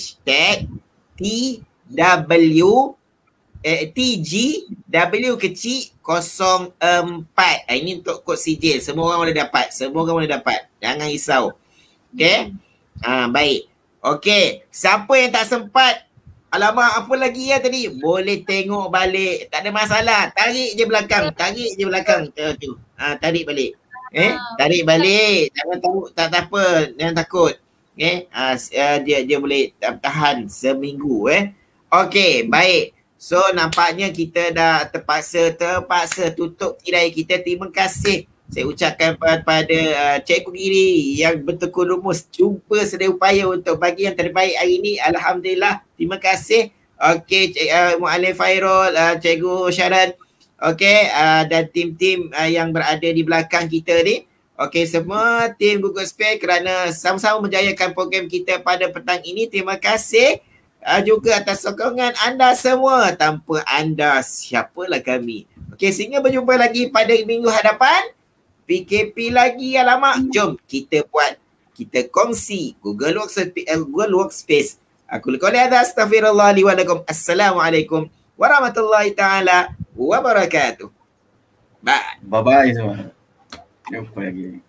Speaker 3: #TGW kecil 04. Ini untuk kod sijil. Semua orang boleh dapat. Jangan risau. Okey. Baik. Okey, siapa yang tak sempat, alamak apa lagi ya tadi, boleh tengok balik. Tak ada masalah. Tarik je belakang. Tu. Tarik balik. Tarik balik. Jangan tak apa. Jangan takut. Dia boleh tahan seminggu. Okey, baik. So nampaknya kita dah terpaksa tutup tirai kita. Terima kasih saya ucapkan kepada Cikgu Giri yang bertekun lumus, cuba sedaya upaya untuk bagi yang terbaik hari ini. Alhamdulillah. Terima kasih. Okey, Muallim Fairul, Cikgu Sharan. Okey, dan tim-tim yang berada di belakang kita ni. Okey, semua tim Google Space kerana sama-sama menjayakan program kita pada petang ini. Terima kasih juga atas sokongan anda semua. Tanpa anda, siapalah kami. Okey, sehingga berjumpa lagi pada minggu hadapan. PKP lagi, alamak. Jom kita kongsi Google Workspace. Aku lakukan ada, astaghfirullah li wa lakum. Assalamualaikum warahmatullahi taala wabarakatuh.
Speaker 4: Bye-bye semua. Jumpa lagi.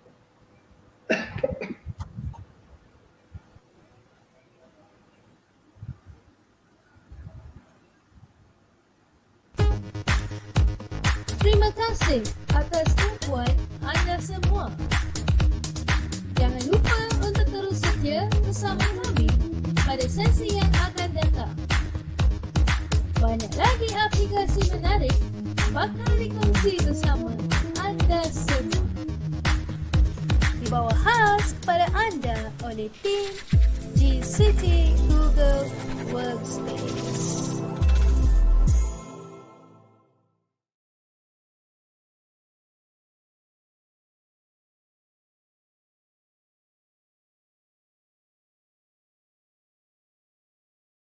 Speaker 2: Terima kasih atas tumpuan anda semua. Jangan lupa untuk terus setia bersama kami pada sesi yang akan datang. Banyak lagi aplikasi menarik bakal dikongsi bersama anda semua. Dibawa khas kepada anda oleh tim GCT Google Workspace.